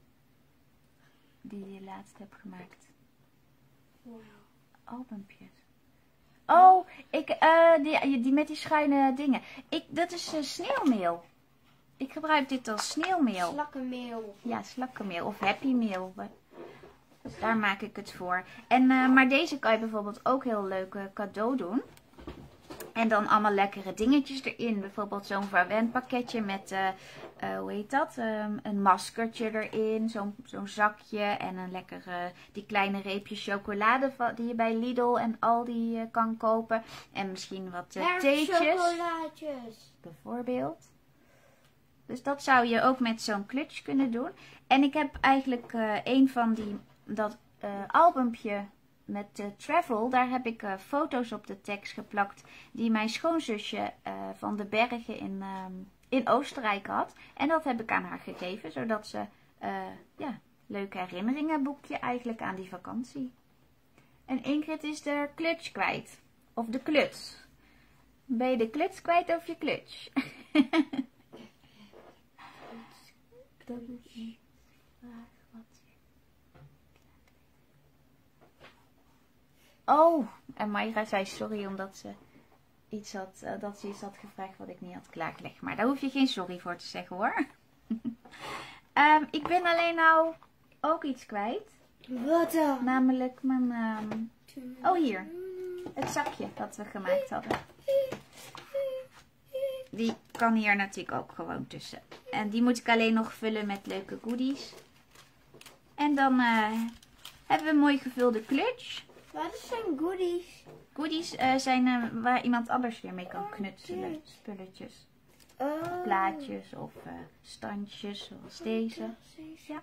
[SPEAKER 1] die je laatst hebt gemaakt.
[SPEAKER 2] Wauw.
[SPEAKER 1] Albumpjes. Oh, ik, uh, die, die met die schuine dingen. Ik, dat is uh, sneeuwmeel. Ik gebruik dit als sneeuwmeel.
[SPEAKER 2] Slakkenmeel.
[SPEAKER 1] Ja, slakkenmeel of happy meel. Dus daar maak ik het voor. En, uh, maar deze kan je bijvoorbeeld ook heel leuk uh, cadeau doen. En dan allemaal lekkere dingetjes erin. Bijvoorbeeld zo'n verwendpakketje met, uh, uh, hoe heet dat? Um, een maskertje erin. Zo'n zo'n zakje. En een lekkere, die kleine reepjes chocolade die je bij Lidl en Aldi uh, kan kopen. En misschien wat uh, theetjes.
[SPEAKER 2] Chocolaatjes.
[SPEAKER 1] Bijvoorbeeld. Dus dat zou je ook met zo'n clutch kunnen doen. En ik heb eigenlijk uh, een van die, dat uh, albumpje met uh, travel. Daar heb ik uh, foto's op de tekst geplakt. Die mijn schoonzusje uh, van de bergen in, uh, in Oostenrijk had. En dat heb ik aan haar gegeven. Zodat ze, uh, ja, leuke herinneringenboekje eigenlijk aan die vakantie. En Ingrid is de clutch kwijt. Of de kluts. Ben je de kluts kwijt of je clutch? Dat is niet vraag wat. Oh, en Mayra zei sorry omdat ze iets had, uh, dat ze iets had gevraagd wat ik niet had klaargelegd. Maar daar hoef je geen sorry voor te zeggen hoor. um, ik ben alleen nou ook iets kwijt.
[SPEAKER 2] Wat dan?
[SPEAKER 1] Namelijk mijn... Um... Oh hier, het zakje dat we gemaakt hadden. Die kan hier natuurlijk ook gewoon tussen. En die moet ik alleen nog vullen met leuke goodies. En dan uh, hebben we een mooi gevulde clutch.
[SPEAKER 2] Wat zijn goodies?
[SPEAKER 1] Goodies uh, zijn uh, waar iemand anders weer mee kan knutselen. Spulletjes.
[SPEAKER 2] Oh.
[SPEAKER 1] Plaatjes of uh, standjes zoals deze. Ja.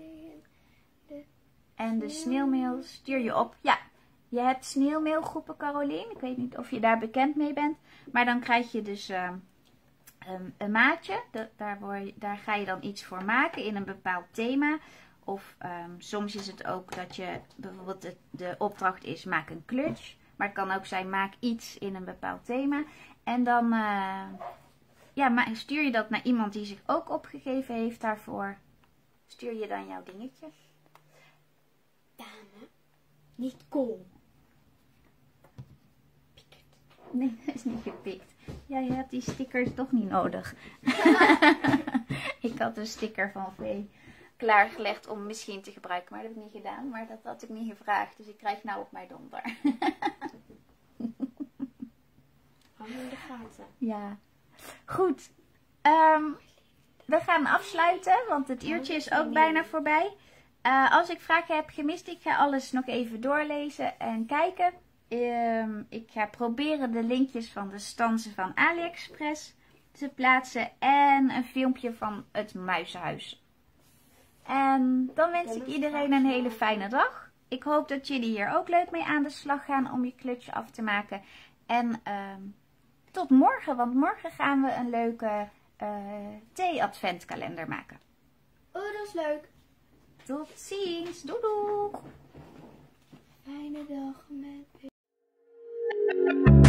[SPEAKER 1] En de sneeuwmeel stuur je op. Ja, je hebt sneeuwmeelgroepen, Caroline. Ik weet niet of je daar bekend mee bent. Maar dan krijg je dus... Uh, Um, een maatje, de, daar, word je, daar ga je dan iets voor maken in een bepaald thema. Of um, soms is het ook dat je bijvoorbeeld de, de opdracht is maak een clutch. Maar het kan ook zijn, maak iets in een bepaald thema. En dan uh, ja, maar stuur je dat naar iemand die zich ook opgegeven heeft daarvoor. Stuur je dan jouw dingetje.
[SPEAKER 2] Dame, niet cool.
[SPEAKER 1] Nee, dat is niet gepikt. Ja, je hebt die stickers toch niet nodig. Ik had een sticker van V klaargelegd om misschien te gebruiken, maar dat heb ik niet gedaan. Maar dat had ik niet gevraagd, dus ik krijg nou op mijn donder.
[SPEAKER 2] Hou in de gaten.
[SPEAKER 1] Ja, goed. Um, we gaan afsluiten, want het uurtje is ook bijna voorbij. Uh, als ik vragen heb gemist, ik ga alles nog even doorlezen en kijken. Um, ik ga proberen de linkjes van de stansen van AliExpress te plaatsen en een filmpje van het muizenhuis. En dan wens ik iedereen een hele fijne dag. Ik hoop dat jullie hier ook leuk mee aan de slag gaan om je klutje af te maken. En um, tot morgen, want morgen gaan we een leuke uh, thee-adventkalender maken.
[SPEAKER 2] Oh, dat is leuk.
[SPEAKER 1] Tot ziens. Doei doei.
[SPEAKER 2] Fijne dag met